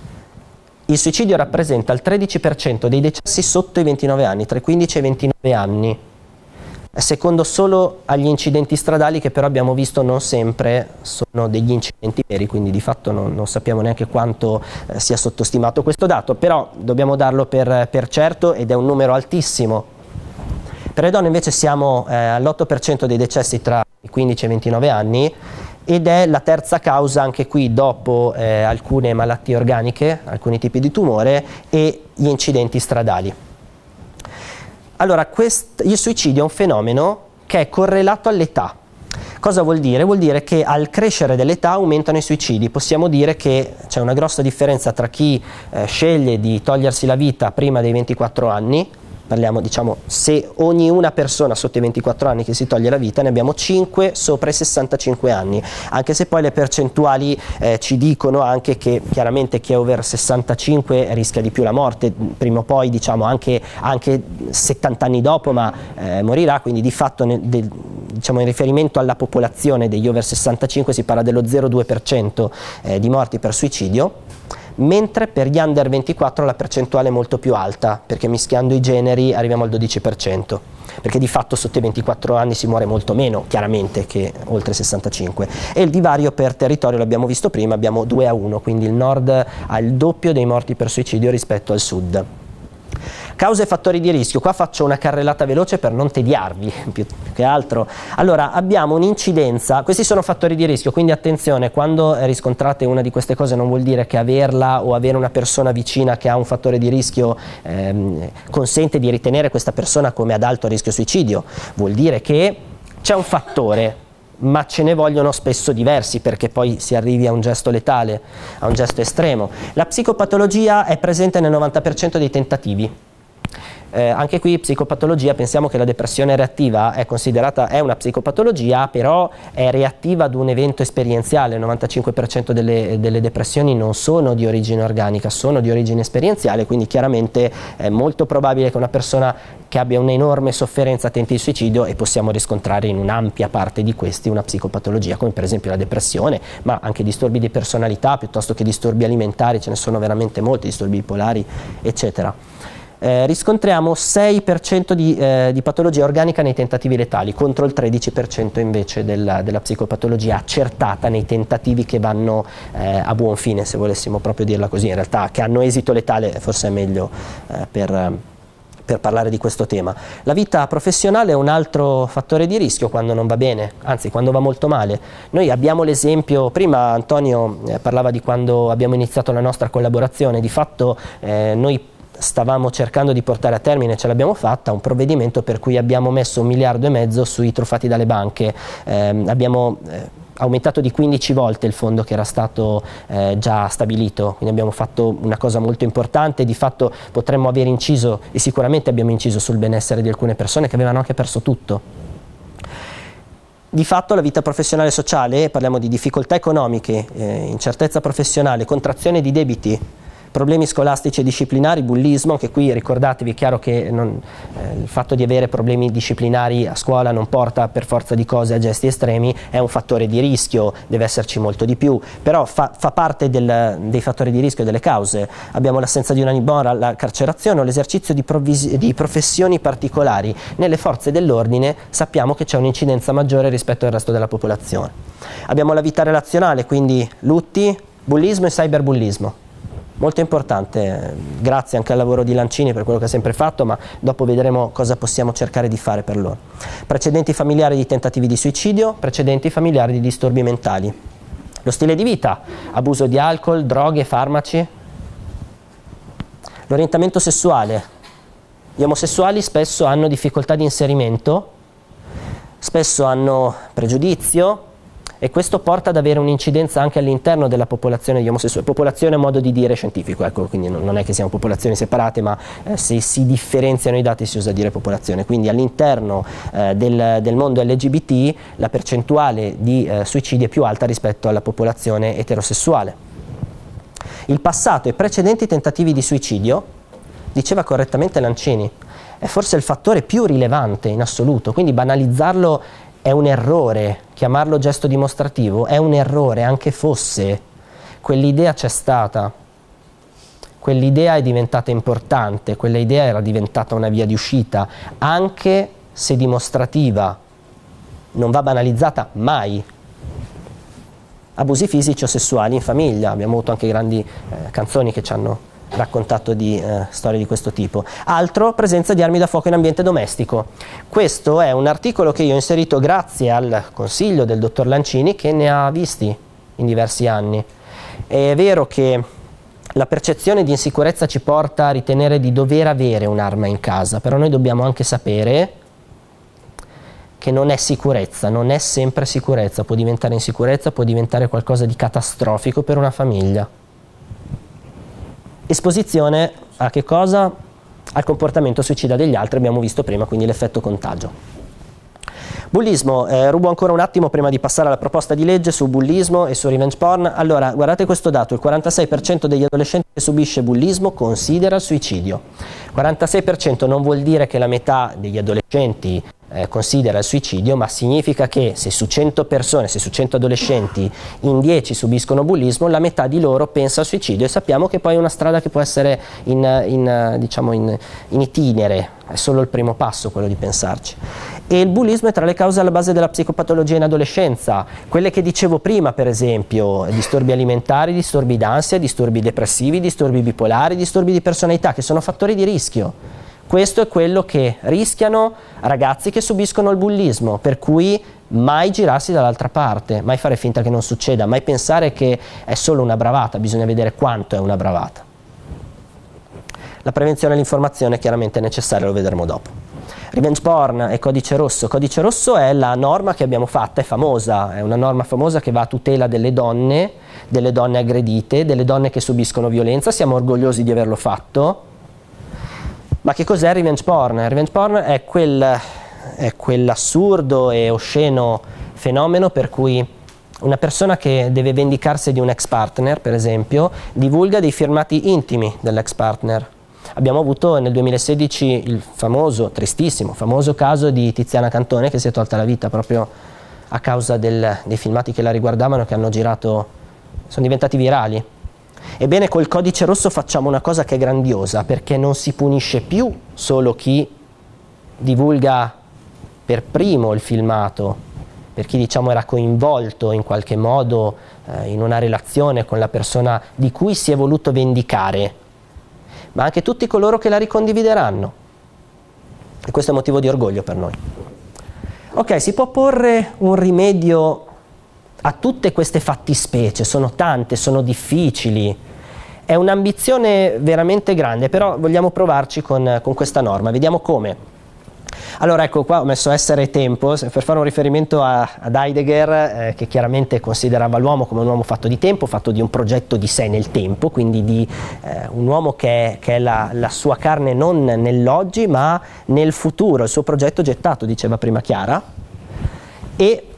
il suicidio rappresenta il tredici per cento dei decessi sotto i ventinove anni, tra i quindici e i ventinove anni, secondo solo agli incidenti stradali che però abbiamo visto non sempre sono degli incidenti veri, quindi di fatto non, non sappiamo neanche quanto eh, sia sottostimato questo dato, però dobbiamo darlo per, per certo ed è un numero altissimo. Per le donne invece siamo eh, all'otto per cento dei decessi tra i quindici e i ventinove anni, ed è la terza causa anche qui dopo eh, alcune malattie organiche, alcuni tipi di tumore e gli incidenti stradali. Allora, quest- il suicidio è un fenomeno che è correlato all'età. Cosa vuol dire? Vuol dire che al crescere dell'età aumentano i suicidi. Possiamo dire che c'è una grossa differenza tra chi eh, sceglie di togliersi la vita prima dei ventiquattro anni parliamo, diciamo, se ogni una persona sotto i ventiquattro anni che si toglie la vita, ne abbiamo cinque sopra i sessantacinque anni, anche se poi le percentuali eh, ci dicono anche che chiaramente chi è over sessantacinque rischia di più la morte, prima o poi, diciamo, anche, anche settanta anni dopo, ma eh, morirà, quindi di fatto ne, de, diciamo, in riferimento alla popolazione degli over sessantacinque si parla dello zero virgola due per cento eh, di morti per suicidio, mentre per gli under ventiquattro la percentuale è molto più alta, perché mischiando i generi arriviamo al dodici per cento, perché di fatto sotto i ventiquattro anni si muore molto meno, chiaramente, che oltre i sessantacinque. E il divario per territorio l'abbiamo visto prima, abbiamo due a uno, quindi il nord ha il doppio dei morti per suicidio rispetto al sud. Cause e fattori di rischio, qua faccio una carrellata veloce per non tediarvi più che altro. Allora, abbiamo un'incidenza, questi sono fattori di rischio, quindi attenzione, quando riscontrate una di queste cose non vuol dire che averla o avere una persona vicina che ha un fattore di rischio ehm, consente di ritenere questa persona come ad alto rischio suicidio, vuol dire che c'è un fattore, ma ce ne vogliono spesso diversi perché poi si arrivi a un gesto letale, a un gesto estremo. La psicopatologia è presente nel novanta per cento dei tentativi. Eh, anche qui psicopatologia, pensiamo che la depressione reattiva è considerata, è una psicopatologia, però è reattiva ad un evento esperienziale. Il novantacinque per cento delle, delle depressioni non sono di origine organica, sono di origine esperienziale, quindi chiaramente è molto probabile che una persona che abbia un'enorme sofferenza tenti il suicidio, e possiamo riscontrare in un'ampia parte di questi una psicopatologia, come per esempio la depressione, ma anche disturbi di personalità piuttosto che disturbi alimentari, ce ne sono veramente molti, disturbi bipolari, eccetera. Eh, riscontriamo sei per cento di, eh, di patologia organica nei tentativi letali, contro il tredici per cento invece della, della psicopatologia accertata nei tentativi che vanno eh, a buon fine, se volessimo proprio dirla così, in realtà che hanno esito letale forse è meglio eh, per, per parlare di questo tema. La vita professionale è un altro fattore di rischio quando non va bene, anzi quando va molto male. Noi abbiamo l'esempio, prima Antonio eh, parlava di quando abbiamo iniziato la nostra collaborazione, di fatto eh, noi stavamo cercando di portare a termine, ce l'abbiamo fatta, un provvedimento per cui abbiamo messo un miliardo e mezzo sui truffati dalle banche, eh, abbiamo eh, aumentato di quindici volte il fondo che era stato eh, già stabilito, quindi abbiamo fatto una cosa molto importante, di fatto potremmo aver inciso, e sicuramente abbiamo inciso sul benessere di alcune persone che avevano anche perso tutto. Di fatto la vita professionale e sociale, parliamo di difficoltà economiche, eh, incertezza professionale, contrazione di debiti, problemi scolastici e disciplinari, bullismo, anche qui ricordatevi, è chiaro che non, eh, il fatto di avere problemi disciplinari a scuola non porta per forza di cose a gesti estremi, è un fattore di rischio, deve esserci molto di più, però fa, fa parte del, dei fattori di rischio e delle cause. Abbiamo l'assenza di una dimora, la carcerazione o l'esercizio di, di professioni particolari. Nelle forze dell'ordine sappiamo che c'è un'incidenza maggiore rispetto al resto della popolazione. Abbiamo la vita relazionale, quindi lutti, bullismo e cyberbullismo. Molto importante, grazie anche al lavoro di Lancini per quello che ha sempre fatto, ma dopo vedremo cosa possiamo cercare di fare per loro. Precedenti familiari di tentativi di suicidio, precedenti familiari di disturbi mentali. Lo stile di vita, abuso di alcol, droghe, farmaci. L'orientamento sessuale. Gli omosessuali spesso hanno difficoltà di inserimento, spesso hanno pregiudizio, e questo porta ad avere un'incidenza anche all'interno della popolazione di omosessuali, popolazione è un modo di dire scientifico, ecco, quindi non è che siamo popolazioni separate, ma eh, se si differenziano i dati si usa dire popolazione, quindi all'interno eh, del, del mondo L G B T la percentuale di eh, suicidi è più alta rispetto alla popolazione eterosessuale. Il passato e precedenti tentativi di suicidio, diceva correttamente Lancini, è forse il fattore più rilevante in assoluto, quindi banalizzarlo è un errore, chiamarlo gesto dimostrativo è un errore, anche fosse, quell'idea c'è stata, quell'idea è diventata importante, quell'idea era diventata una via di uscita, anche se dimostrativa, non va banalizzata mai. Abusi fisici o sessuali in famiglia, abbiamo avuto anche grandi eh, canzoni che ci hanno raccontato di eh, storie di questo tipo. Altro, presenza di armi da fuoco in ambiente domestico. Questo è un articolo che io ho inserito grazie al consiglio del dottor Lancini, che ne ha visti in diversi anni. È vero che la percezione di insicurezza ci porta a ritenere di dover avere un'arma in casa, però noi dobbiamo anche sapere che non è sicurezza, non è sempre sicurezza, può diventare insicurezza, può diventare qualcosa di catastrofico per una famiglia. Esposizione a che cosa? al comportamento suicida degli altri, abbiamo visto prima, quindi l'effetto contagio. Bullismo, eh, rubo ancora un attimo prima di passare alla proposta di legge su bullismo e su revenge porn. Allora, guardate questo dato, il quarantasei per cento degli adolescenti che subisce bullismo considera il suicidio. quarantasei per cento non vuol dire che la metà degli adolescenti eh, considera il suicidio, ma significa che se su cento persone, se su cento adolescenti in dieci subiscono bullismo, la metà di loro pensa al suicidio, e sappiamo che poi è una strada che può essere in, in, diciamo in, in itinere, è solo il primo passo quello di pensarci. E il bullismo è tra le cause alla base della psicopatologia in adolescenza, quelle che dicevo prima, per esempio disturbi alimentari, disturbi d'ansia, disturbi depressivi, disturbi bipolari, disturbi di personalità, che sono fattori di rischio. Questo è quello che rischiano ragazzi che subiscono il bullismo, per cui mai girarsi dall'altra parte, mai fare finta che non succeda, mai pensare che è solo una bravata, bisogna vedere quanto è una bravata. La prevenzione e l'informazione chiaramente è necessaria, lo vedremo dopo. Revenge porn e codice rosso. Codice rosso è la norma che abbiamo fatta, è famosa, è una norma famosa che va a tutela delle donne, delle donne aggredite, delle donne che subiscono violenza, siamo orgogliosi di averlo fatto. Ma che cos'è il revenge porn? Il revenge porn è, quel, è quell'assurdo e osceno fenomeno per cui una persona che deve vendicarsi di un ex partner, per esempio, divulga dei filmati intimi dell'ex partner. Abbiamo avuto nel duemilasedici il famoso, tristissimo, famoso caso di Tiziana Cantone, che si è tolta la vita proprio a causa del, dei filmati che la riguardavano, che hanno girato, sono diventati virali. Ebbene, col codice rosso facciamo una cosa che è grandiosa, perché non si punisce più solo chi divulga per primo il filmato, per chi diciamo era coinvolto in qualche modo eh, in una relazione con la persona di cui si è voluto vendicare, ma anche tutti coloro che la ricondivideranno. E questo è motivo di orgoglio per noi. Ok, si può porre un rimedio a tutte queste fattispecie, sono tante, sono difficili, è un'ambizione veramente grande, però vogliamo provarci con, con questa norma, vediamo come. Allora ecco, qua ho messo essere e tempo per fare un riferimento a, ad Heidegger, eh, che chiaramente considerava l'uomo come un uomo fatto di tempo, fatto di un progetto di sé nel tempo, quindi di eh, un uomo che è, che è la, la sua carne non nell'oggi ma nel futuro, il suo progetto gettato, diceva prima Chiara. E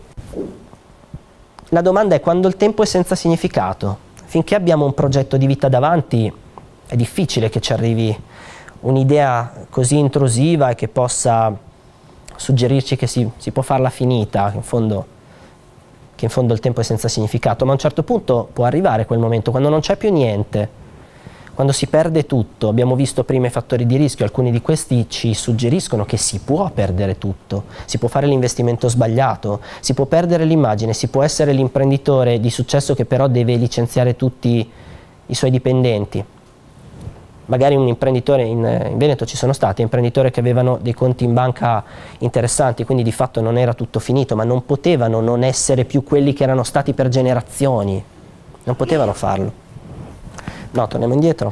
la domanda è: quando il tempo è senza significato, finché abbiamo un progetto di vita davanti, è difficile che ci arrivi un'idea così intrusiva e che possa suggerirci che si, si può farla finita, in fondo, che in fondo il tempo è senza significato, ma a un certo punto può arrivare quel momento, quando non c'è più niente, quando si perde tutto. Abbiamo visto prima i fattori di rischio, alcuni di questi ci suggeriscono che si può perdere tutto, si può fare l'investimento sbagliato, si può perdere l'immagine, si può essere l'imprenditore di successo che però deve licenziare tutti i suoi dipendenti. Magari un imprenditore, in, in Veneto ci sono stati imprenditori che avevano dei conti in banca interessanti, quindi di fatto non era tutto finito, ma non potevano non essere più quelli che erano stati per generazioni, non potevano farlo. No, torniamo indietro.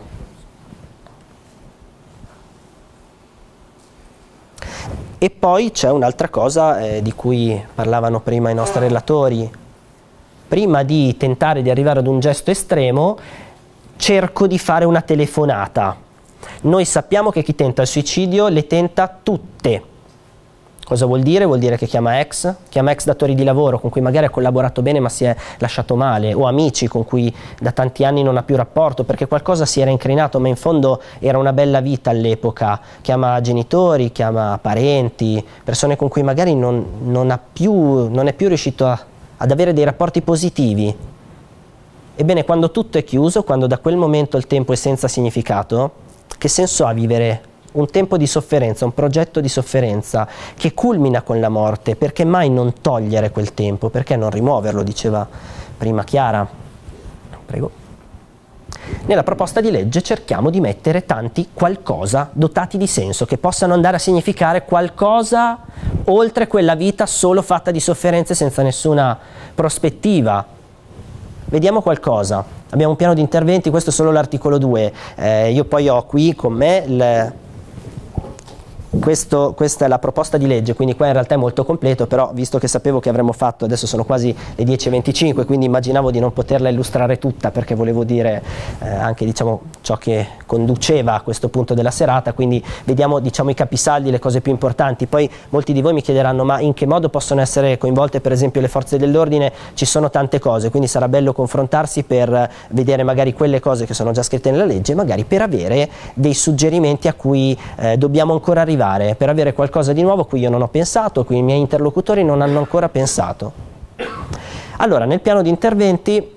E poi c'è un'altra cosa eh, di cui parlavano prima i nostri relatori. Prima di tentare di arrivare ad un gesto estremo, cerco di fare una telefonata. Noi sappiamo che chi tenta il suicidio le tenta tutte. Cosa vuol dire? Vuol dire che chiama ex, chiama ex datori di lavoro con cui magari ha collaborato bene ma si è lasciato male, o amici con cui da tanti anni non ha più rapporto perché qualcosa si era incrinato, ma in fondo era una bella vita all'epoca. Chiama genitori, chiama parenti, persone con cui magari non, non, ha più, non è più riuscito a, ad avere dei rapporti positivi. Ebbene, quando tutto è chiuso, quando da quel momento il tempo è senza significato, che senso ha vivere un tempo di sofferenza, un progetto di sofferenza che culmina con la morte? Perché mai non togliere quel tempo? Perché non rimuoverlo? Diceva prima Chiara. Prego. Nella proposta di legge cerchiamo di mettere tanti qualcosa dotati di senso, che possano andare a significare qualcosa oltre quella vita solo fatta di sofferenze senza nessuna prospettiva. Vediamo qualcosa. Abbiamo un piano di interventi, questo è solo l'articolo due. Eh, io poi ho qui con me il, Questo, questa è la proposta di legge, quindi qua in realtà è molto completo, però visto che sapevo che avremmo fatto, adesso sono quasi le dieci e venticinque, quindi immaginavo di non poterla illustrare tutta perché volevo dire eh, anche diciamo, ciò che conduceva a questo punto della serata, quindi vediamo diciamo, i capisaldi, le cose più importanti. Poi molti di voi mi chiederanno ma in che modo possono essere coinvolte per esempio le forze dell'ordine? Ci sono tante cose, quindi sarà bello confrontarsi per vedere magari quelle cose che sono già scritte nella legge, magari per avere dei suggerimenti a cui eh, dobbiamo ancora arrivare, per avere qualcosa di nuovo a cui io non ho pensato, a cui i miei interlocutori non hanno ancora pensato. Allora, nel piano di interventi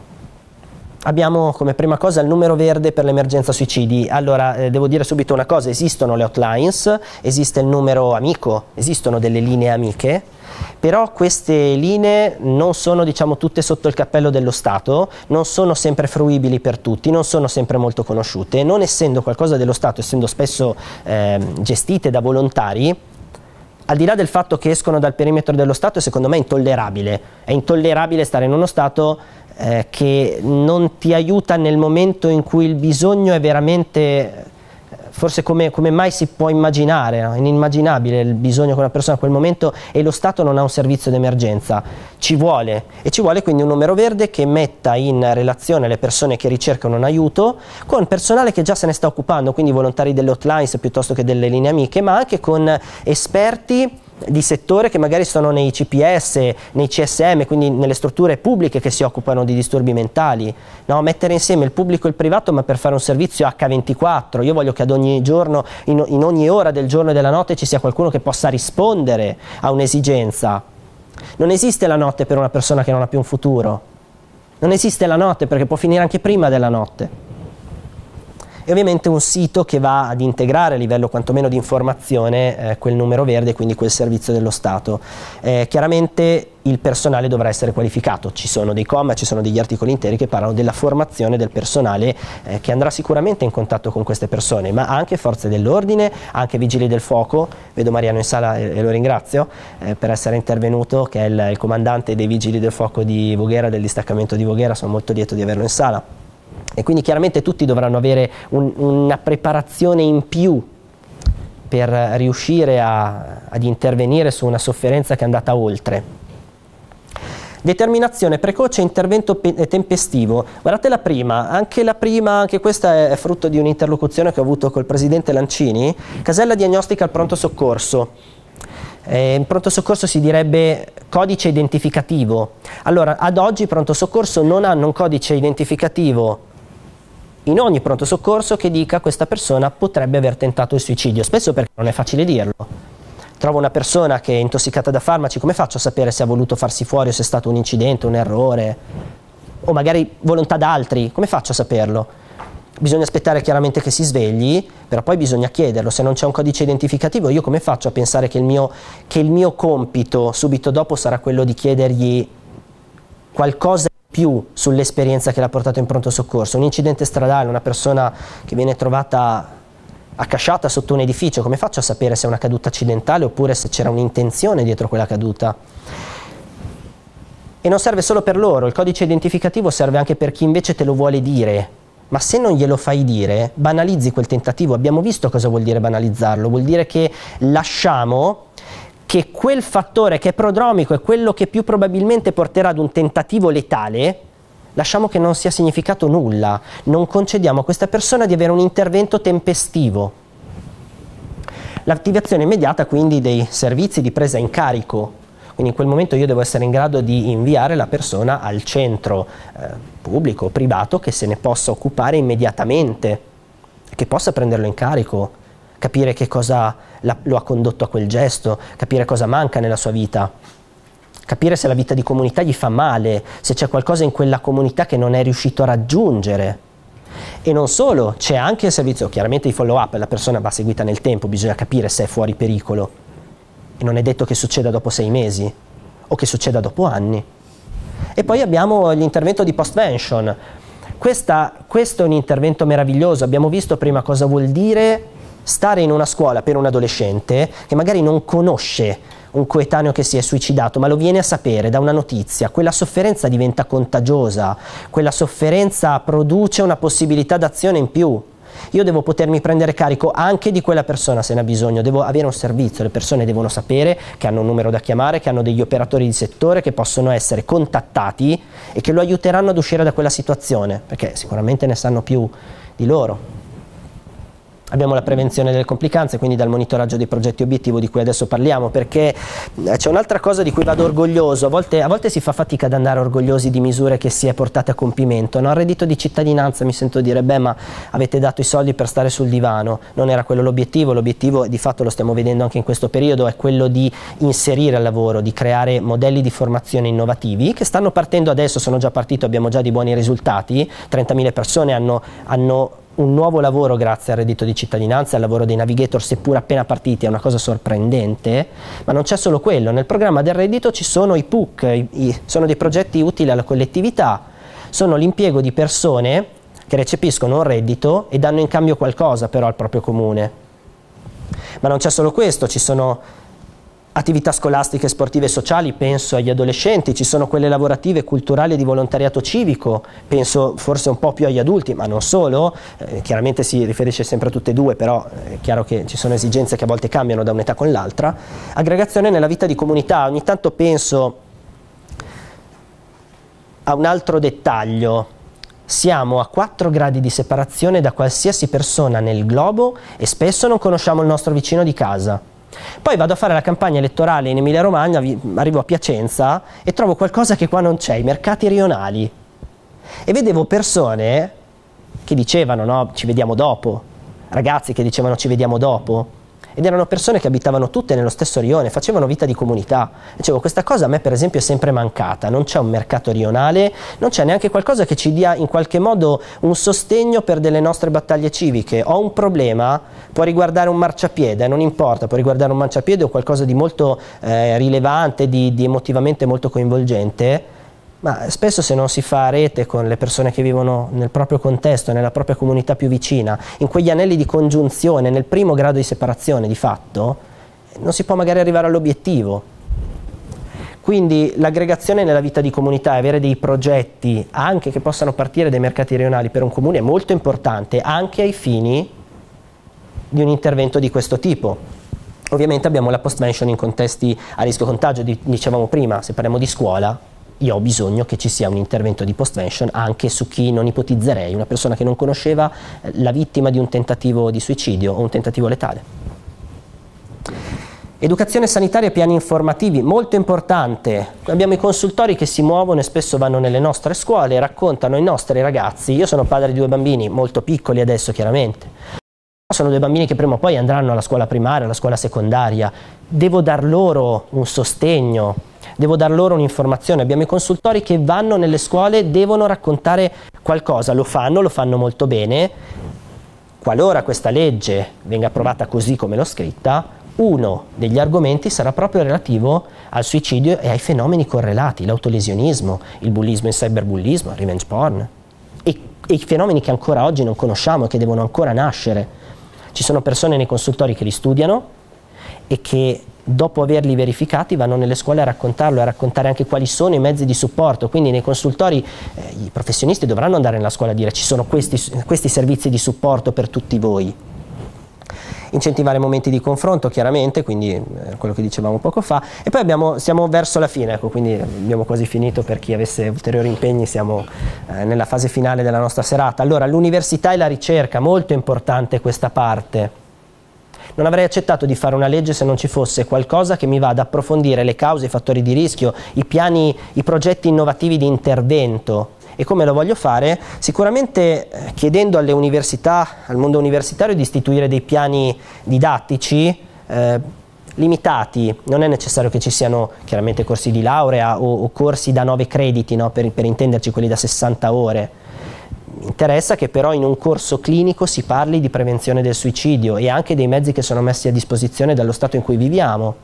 abbiamo come prima cosa il numero verde per l'emergenza suicidi. Allora, eh, devo dire subito una cosa, esistono le hotlines, esiste il numero amico, esistono delle linee amiche, però queste linee non sono diciamo tutte sotto il cappello dello Stato, non sono sempre fruibili per tutti, non sono sempre molto conosciute, non essendo qualcosa dello Stato, essendo spesso eh, gestite da volontari, al di là del fatto che escono dal perimetro dello Stato, secondo me è intollerabile, è intollerabile stare in uno Stato eh, che non ti aiuta nel momento in cui il bisogno è veramente... forse come, come mai si può immaginare, no? È inimmaginabile il bisogno che una persona a quel momento e lo Stato non ha un servizio d'emergenza, ci vuole e ci vuole quindi un numero verde che metta in relazione le persone che ricercano un aiuto con personale che già se ne sta occupando, quindi volontari delle hotlines piuttosto che delle linee amiche, ma anche con esperti di settore che magari sono nei C P S, nei C S M, quindi nelle strutture pubbliche che si occupano di disturbi mentali, no? Mettere insieme il pubblico e il privato ma per fare un servizio acca ventiquattro. Io voglio che ad ogni giorno, in, in ogni ora del giorno e della notte ci sia qualcuno che possa rispondere a un'esigenza. Non esiste la notte per una persona che non ha più un futuro, non esiste la notte perché può finire anche prima della notte. E ovviamente un sito che va ad integrare a livello quantomeno di informazione eh, quel numero verde, quindi quel servizio dello Stato. Eh, chiaramente il personale dovrà essere qualificato, ci sono dei comma, ci sono degli articoli interi che parlano della formazione del personale eh, che andrà sicuramente in contatto con queste persone, ma anche forze dell'ordine, anche vigili del fuoco. Vedo Mariano in sala e, e lo ringrazio eh, per essere intervenuto, che è il, il comandante dei vigili del fuoco di Voghera, del distaccamento di Voghera, sono molto lieto di averlo in sala. E quindi chiaramente tutti dovranno avere un, una preparazione in più per riuscire a, ad intervenire su una sofferenza che è andata oltre. Determinazione precoce e intervento tempestivo. Guardate la prima, anche la prima, anche questa è frutto di un'interlocuzione che ho avuto col presidente Lancini, casella diagnostica al pronto soccorso. Eh, in pronto soccorso si direbbe codice identificativo. Allora, ad oggi i pronto soccorso non hanno un codice identificativo in ogni pronto soccorso che dica questa persona potrebbe aver tentato il suicidio, spesso perché non è facile dirlo. Trovo una persona che è intossicata da farmaci, come faccio a sapere se ha voluto farsi fuori o se è stato un incidente, un errore, o magari volontà d'altri, come faccio a saperlo? Bisogna aspettare chiaramente che si svegli, però poi bisogna chiederlo. Se non c'è un codice identificativo, io come faccio a pensare che il mio, che il mio compito subito dopo sarà quello di chiedergli qualcosa più sull'esperienza che l'ha portato in pronto soccorso? Un incidente stradale, una persona che viene trovata accasciata sotto un edificio, come faccio a sapere se è una caduta accidentale oppure se c'era un'intenzione dietro quella caduta? E non serve solo per loro, il codice identificativo serve anche per chi invece te lo vuole dire. Ma se non glielo fai dire, banalizzi quel tentativo. Abbiamo visto cosa vuol dire banalizzarlo, vuol dire che lasciamo che quel fattore che è prodromico e quello che più probabilmente porterà ad un tentativo letale, lasciamo che non sia significato nulla, non concediamo a questa persona di avere un intervento tempestivo. L'attivazione immediata quindi dei servizi di presa in carico, quindi in quel momento io devo essere in grado di inviare la persona al centro eh, pubblico o privato che se ne possa occupare immediatamente, che possa prenderlo in carico, capire che cosa lo ha condotto a quel gesto, capire cosa manca nella sua vita, capire se la vita di comunità gli fa male, se c'è qualcosa in quella comunità che non è riuscito a raggiungere. E non solo, c'è anche il servizio chiaramente di follow up, la persona va seguita nel tempo, bisogna capire se è fuori pericolo e non è detto che succeda dopo sei mesi o che succeda dopo anni. E poi abbiamo l'intervento di postvention. Questa, questo è un intervento meraviglioso, abbiamo visto prima cosa vuol dire stare in una scuola per un adolescente che magari non conosce un coetaneo che si è suicidato, ma lo viene a sapere da una notizia. Quella sofferenza diventa contagiosa, quella sofferenza produce una possibilità d'azione in più. io devo potermi prendere carico anche di quella persona se ne ha bisogno, devo avere un servizio, le persone devono sapere che hanno un numero da chiamare, che hanno degli operatori di settore che possono essere contattati e che lo aiuteranno ad uscire da quella situazione, perché sicuramente ne sanno più di loro. Abbiamo la prevenzione delle complicanze, quindi dal monitoraggio dei progetti obiettivo di cui adesso parliamo, perché c'è un'altra cosa di cui vado orgoglioso, a volte, a volte si fa fatica ad andare orgogliosi di misure che si è portate a compimento, no? Il reddito di cittadinanza mi sento dire, beh ma avete dato i soldi per stare sul divano, non era quello l'obiettivo, l'obiettivo di fatto lo stiamo vedendo anche in questo periodo, è quello di inserire al lavoro, di creare modelli di formazione innovativi che stanno partendo adesso, sono già partiti, abbiamo già di buoni risultati, trentamila persone hanno, hanno un nuovo lavoro grazie al reddito di cittadinanza, al lavoro dei navigator seppur appena partiti, è una cosa sorprendente, ma non c'è solo quello, nel programma del reddito ci sono i P U C, i, i, sono dei progetti utili alla collettività, sono l'impiego di persone che recepiscono un reddito e danno in cambio qualcosa però al proprio comune. Ma non c'è solo questo, ci sono attività scolastiche, sportive e sociali, penso agli adolescenti, ci sono quelle lavorative, culturali e di volontariato civico, penso forse un po' più agli adulti, ma non solo, eh, chiaramente si riferisce sempre a tutte e due, però è chiaro che ci sono esigenze che a volte cambiano da un'età con l'altra. Aggregazione nella vita di comunità, ogni tanto penso a un altro dettaglio. Siamo a quattro gradi di separazione da qualsiasi persona nel globo e spesso non conosciamo il nostro vicino di casa. Poi vado a fare la campagna elettorale in Emilia Romagna, arrivo a Piacenza e trovo qualcosa che qua non c'è, i mercati rionali. E vedevo persone che dicevano no, ci vediamo dopo, ragazzi che dicevano ci vediamo dopo, ed erano persone che abitavano tutte nello stesso rione, facevano vita di comunità. Dicevo, questa cosa a me per esempio è sempre mancata, non c'è un mercato rionale, non c'è neanche qualcosa che ci dia in qualche modo un sostegno per delle nostre battaglie civiche. Ho un problema, può riguardare un marciapiede, non importa, può riguardare un marciapiede o qualcosa di molto eh, rilevante, di, di emotivamente molto coinvolgente, ma spesso se non si fa a rete con le persone che vivono nel proprio contesto, nella propria comunità più vicina, in quegli anelli di congiunzione, nel primo grado di separazione di fatto, non si può magari arrivare all'obiettivo. Quindi l'aggregazione nella vita di comunità e avere dei progetti anche che possano partire dai mercati rionali per un comune è molto importante anche ai fini di un intervento di questo tipo. Ovviamente abbiamo la post-vention in contesti a rischio contagio, dicevamo prima, se parliamo di scuola, io ho bisogno che ci sia un intervento di post-vention anche su chi non ipotizzerei, una persona che non conosceva la vittima di un tentativo di suicidio o un tentativo letale. Educazione sanitaria e piani informativi, molto importante. Abbiamo i consultori che si muovono e spesso vanno nelle nostre scuole e raccontano ai nostri ragazzi, io sono padre di due bambini molto piccoli adesso chiaramente, sono due bambini che prima o poi andranno alla scuola primaria, alla scuola secondaria, devo dar loro un sostegno, devo dar loro un'informazione. Abbiamo i consultori che vanno nelle scuole, devono raccontare qualcosa, lo fanno, lo fanno molto bene. Qualora questa legge venga approvata così come l'ho scritta, uno degli argomenti sarà proprio relativo al suicidio e ai fenomeni correlati, l'autolesionismo, il bullismo e il cyberbullismo, il revenge porn e, e i fenomeni che ancora oggi non conosciamo e che devono ancora nascere. Ci sono persone nei consultori che li studiano e che dopo averli verificati vanno nelle scuole a raccontarlo e a raccontare anche quali sono i mezzi di supporto. Quindi nei consultori eh, i professionisti dovranno andare nella scuola a dire ci sono questi, questi servizi di supporto per tutti voi. Incentivare momenti di confronto chiaramente, quindi eh, quello che dicevamo poco fa, e poi abbiamo, siamo verso la fine, ecco, quindi abbiamo quasi finito, per chi avesse ulteriori impegni siamo eh, nella fase finale della nostra serata. Allora, l'università e la ricerca, molto importante questa parte. Non avrei accettato di fare una legge se non ci fosse qualcosa che mi va ad approfondire le cause, i fattori di rischio, i piani, i progetti innovativi di intervento. E come lo voglio fare? Sicuramente chiedendo alle università, al mondo universitario, di istituire dei piani didattici eh, limitati. Non è necessario che ci siano chiaramente corsi di laurea o, o corsi da nove crediti, no? per, per intenderci quelli da sessanta ore. Mi interessa che però in un corso clinico si parli di prevenzione del suicidio e anche dei mezzi che sono messi a disposizione dallo Stato in cui viviamo.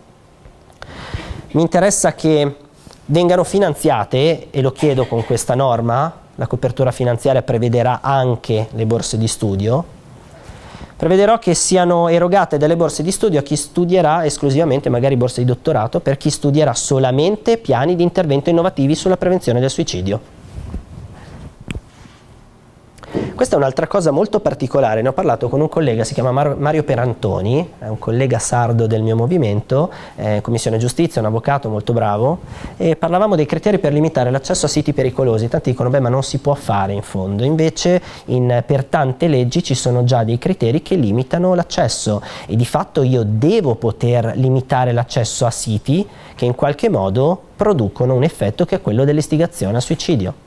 Mi interessa che vengano finanziate, e lo chiedo con questa norma, la copertura finanziaria prevederà anche le borse di studio, prevederò che siano erogate delle borse di studio a chi studierà esclusivamente, magari borse di dottorato, per chi studierà solamente piani di intervento innovativi sulla prevenzione del suicidio. Questa è un'altra cosa molto particolare, ne ho parlato con un collega, si chiama Mar Mario Perantoni, è un collega sardo del mio movimento, eh, Commissione Giustizia, un avvocato molto bravo, e parlavamo dei criteri per limitare l'accesso a siti pericolosi. Tanti dicono, beh, ma non si può fare in fondo, invece in, per tante leggi ci sono già dei criteri che limitano l'accesso e di fatto io devo poter limitare l'accesso a siti che in qualche modo producono un effetto che è quello dell'istigazione al suicidio.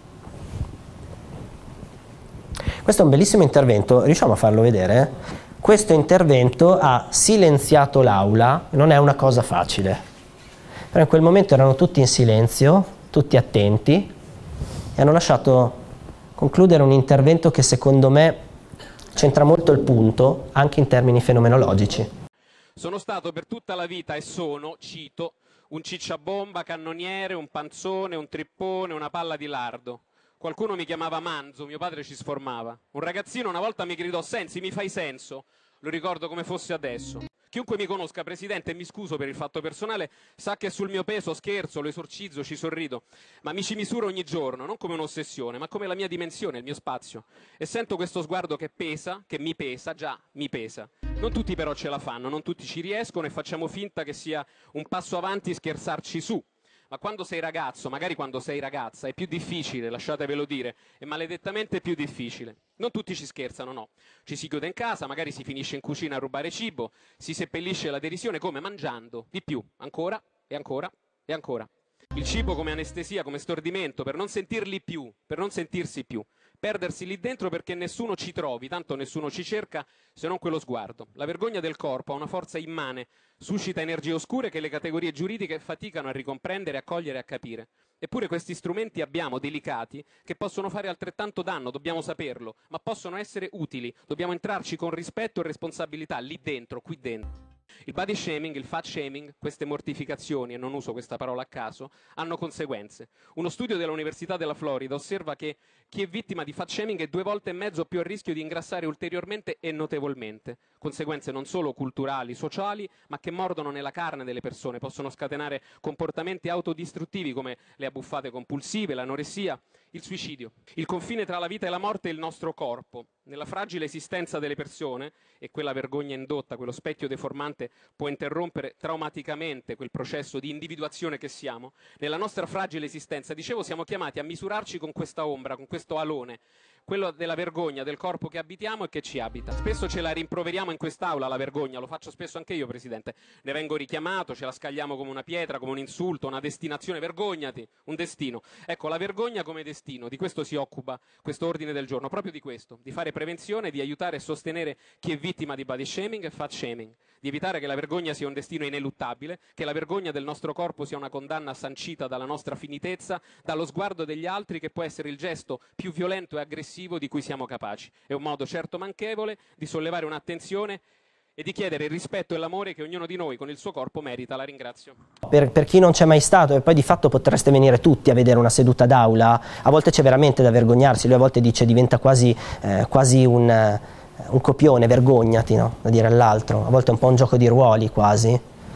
Questo è un bellissimo intervento, riusciamo a farlo vedere? Questo intervento ha silenziato l'aula, non è una cosa facile, però in quel momento erano tutti in silenzio, tutti attenti e hanno lasciato concludere un intervento che secondo me c'entra molto il punto, anche in termini fenomenologici. Sono stato per tutta la vita e sono, cito, un cicciabomba, cannoniere, un panzone, un trippone, una palla di lardo. Qualcuno mi chiamava Manzo, mio padre ci sformava. Un ragazzino una volta mi gridò: Sensi, mi fai senso? Lo ricordo come fosse adesso. Chiunque mi conosca, Presidente, e mi scuso per il fatto personale, sa che sul mio peso scherzo, lo esorcizzo, ci sorrido, ma mi ci misuro ogni giorno, non come un'ossessione, ma come la mia dimensione, il mio spazio. E sento questo sguardo che pesa, che mi pesa, già, mi pesa. Non tutti però ce la fanno, non tutti ci riescono e facciamo finta che sia un passo avanti scherzarci su. Ma quando sei ragazzo, magari quando sei ragazza, è più difficile, lasciatevelo dire, è maledettamente più difficile. Non tutti ci scherzano, no. Ci si chiude in casa, magari si finisce in cucina a rubare cibo, si seppellisce la derisione come mangiando, di più, ancora e ancora e ancora. Il cibo come anestesia, come stordimento, per non sentirli più, per non sentirsi più. Perdersi lì dentro perché nessuno ci trovi, tanto nessuno ci cerca se non quello sguardo. La vergogna del corpo ha una forza immane, suscita energie oscure che le categorie giuridiche faticano a ricomprendere, a cogliere e a capire. Eppure questi strumenti abbiamo, delicati, che possono fare altrettanto danno, dobbiamo saperlo, ma possono essere utili, dobbiamo entrarci con rispetto e responsabilità lì dentro, qui dentro. Il body shaming, il fat shaming, queste mortificazioni, e non uso questa parola a caso, hanno conseguenze. Uno studio dell'Università della Florida osserva che chi è vittima di fat shaming è due volte e mezzo più a rischio di ingrassare ulteriormente e notevolmente. Conseguenze non solo culturali, sociali, ma che mordono nella carne delle persone, possono scatenare comportamenti autodistruttivi come le abbuffate compulsive, l'anoressia, il suicidio. Il confine tra la vita e la morte è il nostro corpo. Nella fragile esistenza delle persone, e quella vergogna indotta, quello specchio deformante può interrompere traumaticamente quel processo di individuazione che siamo, nella nostra fragile esistenza, dicevo, siamo chiamati a misurarci con questa ombra, con questo alone, quello della vergogna del corpo che abitiamo e che ci abita. Spesso ce la rimproveriamo in quest'aula la vergogna, lo faccio spesso anche io, Presidente, ne vengo richiamato, ce la scagliamo come una pietra, come un insulto, una destinazione, vergognati, un destino. Ecco, la vergogna come destino, di questo si occupa questo ordine del giorno, proprio di questo, di fare prevenzione, di aiutare e sostenere chi è vittima di body shaming e fat shaming, di evitare che la vergogna sia un destino ineluttabile, che la vergogna del nostro corpo sia una condanna sancita dalla nostra finitezza, dallo sguardo degli altri che può essere il gesto più violento e aggressivo di cui siamo capaci. È un modo certo manchevole di sollevare un'attenzione e di chiedere il rispetto e l'amore che ognuno di noi con il suo corpo merita. La ringrazio. Per, per chi non c'è mai stato, e poi di fatto potreste venire tutti a vedere una seduta d'aula, a volte c'è veramente da vergognarsi, lui a volte dice diventa quasi, eh, quasi un, eh, un copione, vergognati, no? Da dire all'altro, a volte è un po' un gioco di ruoli quasi.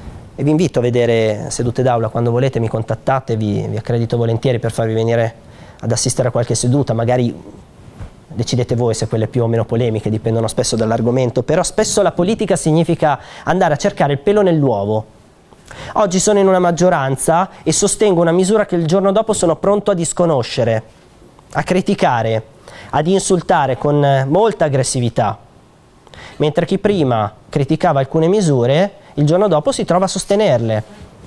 E vi invito a vedere sedute d'aula, quando volete mi contattate, vi, vi accredito volentieri per farvi venire ad assistere a qualche seduta, magari decidete voi se quelle più o meno polemiche, dipendono spesso dall'argomento, però spesso la politica significa andare a cercare il pelo nell'uovo. Oggi sono in una maggioranza e sostengo una misura che il giorno dopo sono pronto a disconoscere, a criticare, ad insultare con molta aggressività, mentre chi prima criticava alcune misure, il giorno dopo si trova a sostenerle.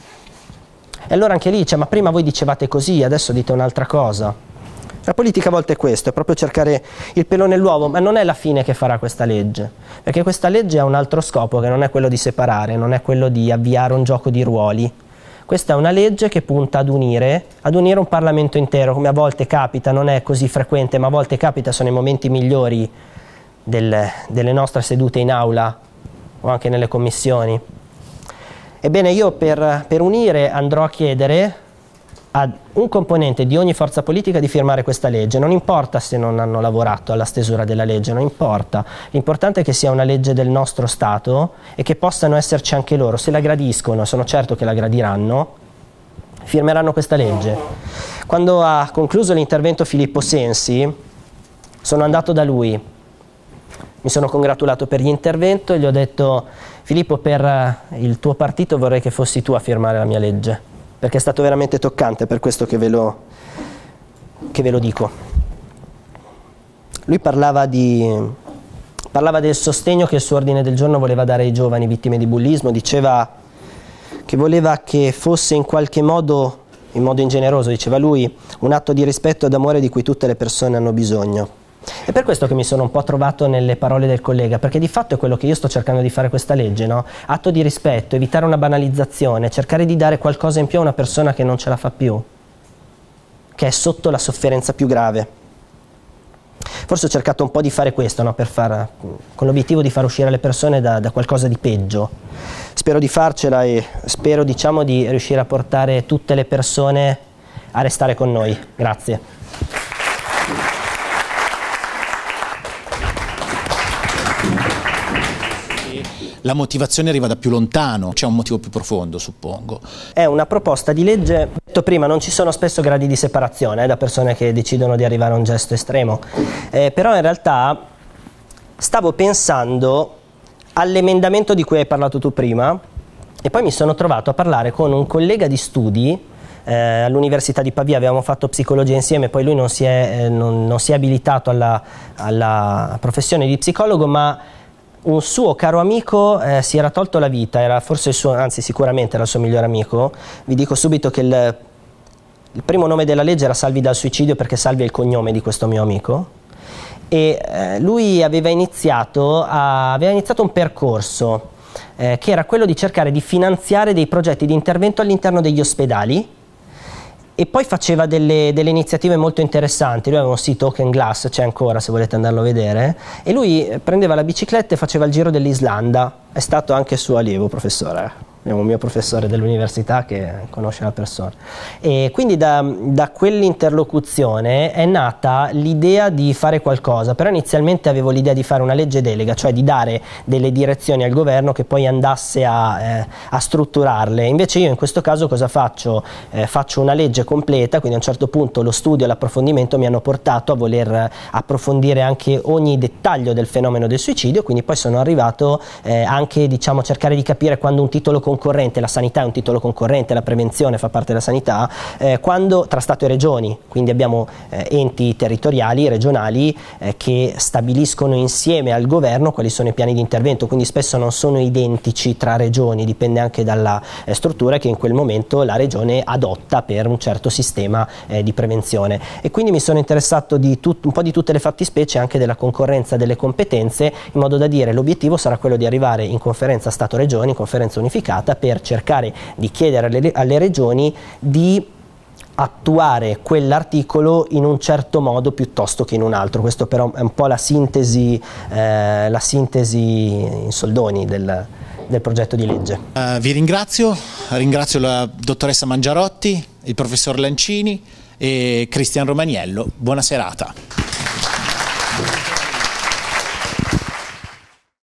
E allora anche lì, cioè, ma prima voi dicevate così, adesso dite un'altra cosa. La politica a volte è questo, è proprio cercare il pelo nell'uovo, ma non è la fine che farà questa legge, perché questa legge ha un altro scopo che non è quello di separare, non è quello di avviare un gioco di ruoli. Questa è una legge che punta ad unire, ad unire un Parlamento intero, come a volte capita, non è così frequente, ma a volte capita, sono i momenti migliori del, delle nostre sedute in aula o anche nelle commissioni. Ebbene, io per, per unire andrò a chiedere a un componente di ogni forza politica di firmare questa legge, non importa se non hanno lavorato alla stesura della legge, non importa, l'importante è che sia una legge del nostro Stato e che possano esserci anche loro, se la gradiscono, sono certo che la gradiranno, firmeranno questa legge. Quando ha concluso l'intervento Filippo Sensi, Sono andato da lui, mi sono congratulato per l'intervento e gli ho detto: Filippo, per il tuo partito vorrei che fossi tu a firmare la mia legge, perché è stato veramente toccante, per questo che ve lo, che ve lo dico. Lui parlava, di, parlava del sostegno che il suo ordine del giorno voleva dare ai giovani vittime di bullismo, diceva che voleva che fosse in qualche modo, in modo ingeneroso, diceva lui, un atto di rispetto ed amore di cui tutte le persone hanno bisogno. È per questo che mi sono un po' trovato nelle parole del collega, perché di fatto è quello che io sto cercando di fare questa legge, no? Atto di rispetto, evitare una banalizzazione, cercare di dare qualcosa in più a una persona che non ce la fa più, che è sotto la sofferenza più grave. Forse ho cercato un po' di fare questo, no? Per far, con l'obiettivo di far uscire le persone da, da qualcosa di peggio. Spero di farcela e spero, diciamo, di riuscire a portare tutte le persone a restare con noi. Grazie. La motivazione arriva da più lontano, c'è un motivo più profondo, suppongo. È una proposta di legge, ho detto prima, non ci sono spesso gradi di separazione eh, da persone che decidono di arrivare a un gesto estremo, eh, però in realtà stavo pensando all'emendamento di cui hai parlato tu prima e poi mi sono trovato a parlare con un collega di studi eh, all'Università di Pavia, avevamo fatto psicologia insieme, poi lui non si è, eh, non, non si è abilitato alla, alla professione di psicologo, ma un suo caro amico eh, si era tolto la vita, era forse il suo, anzi sicuramente era il suo migliore amico. Vi dico subito che il, il primo nome della legge era Salvi dal suicidio, perché Salvi è il cognome di questo mio amico, e eh, lui aveva iniziato, a, aveva iniziato un percorso eh, che era quello di cercare di finanziare dei progetti di intervento all'interno degli ospedali. E poi faceva delle, delle iniziative molto interessanti. Lui aveva un sito Open Glass, c'è ancora se volete andarlo a vedere, e lui prendeva la bicicletta e faceva il giro dell'Islanda. È stato anche suo allievo, professore. Abbiamo un mio professore dell'università che conosce la persona. E quindi da, da quell'interlocuzione è nata l'idea di fare qualcosa, però inizialmente avevo l'idea di fare una legge delega, cioè di dare delle direzioni al governo che poi andasse a, eh, a strutturarle. Invece io in questo caso cosa faccio? Eh, faccio una legge completa, quindi a un certo punto lo studio e l'approfondimento mi hanno portato a voler approfondire anche ogni dettaglio del fenomeno del suicidio, quindi poi sono arrivato eh, anche, diciamo, a cercare di capire quando un titolo concorrente, la sanità è un titolo concorrente, la prevenzione fa parte della sanità, eh, quando tra Stato e Regioni, quindi abbiamo eh, enti territoriali, regionali eh, che stabiliscono insieme al governo quali sono i piani di intervento, quindi spesso non sono identici tra regioni, dipende anche dalla eh, struttura che in quel momento la regione adotta per un certo sistema eh, di prevenzione. E quindi mi sono interessato di tut- un po' di tutte le fattispecie, anche della concorrenza delle competenze, in modo da dire l'obiettivo sarà quello di arrivare in conferenza Stato-Regioni, in conferenza unificata, per cercare di chiedere alle, alle regioni di attuare quell'articolo in un certo modo piuttosto che in un altro. Questo però è un po' la sintesi, eh, la sintesi in soldoni del, del progetto di legge. Uh, vi ringrazio, ringrazio la dottoressa Mangiarotti, il professor Lancini e Cristian Romaniello. Buona serata.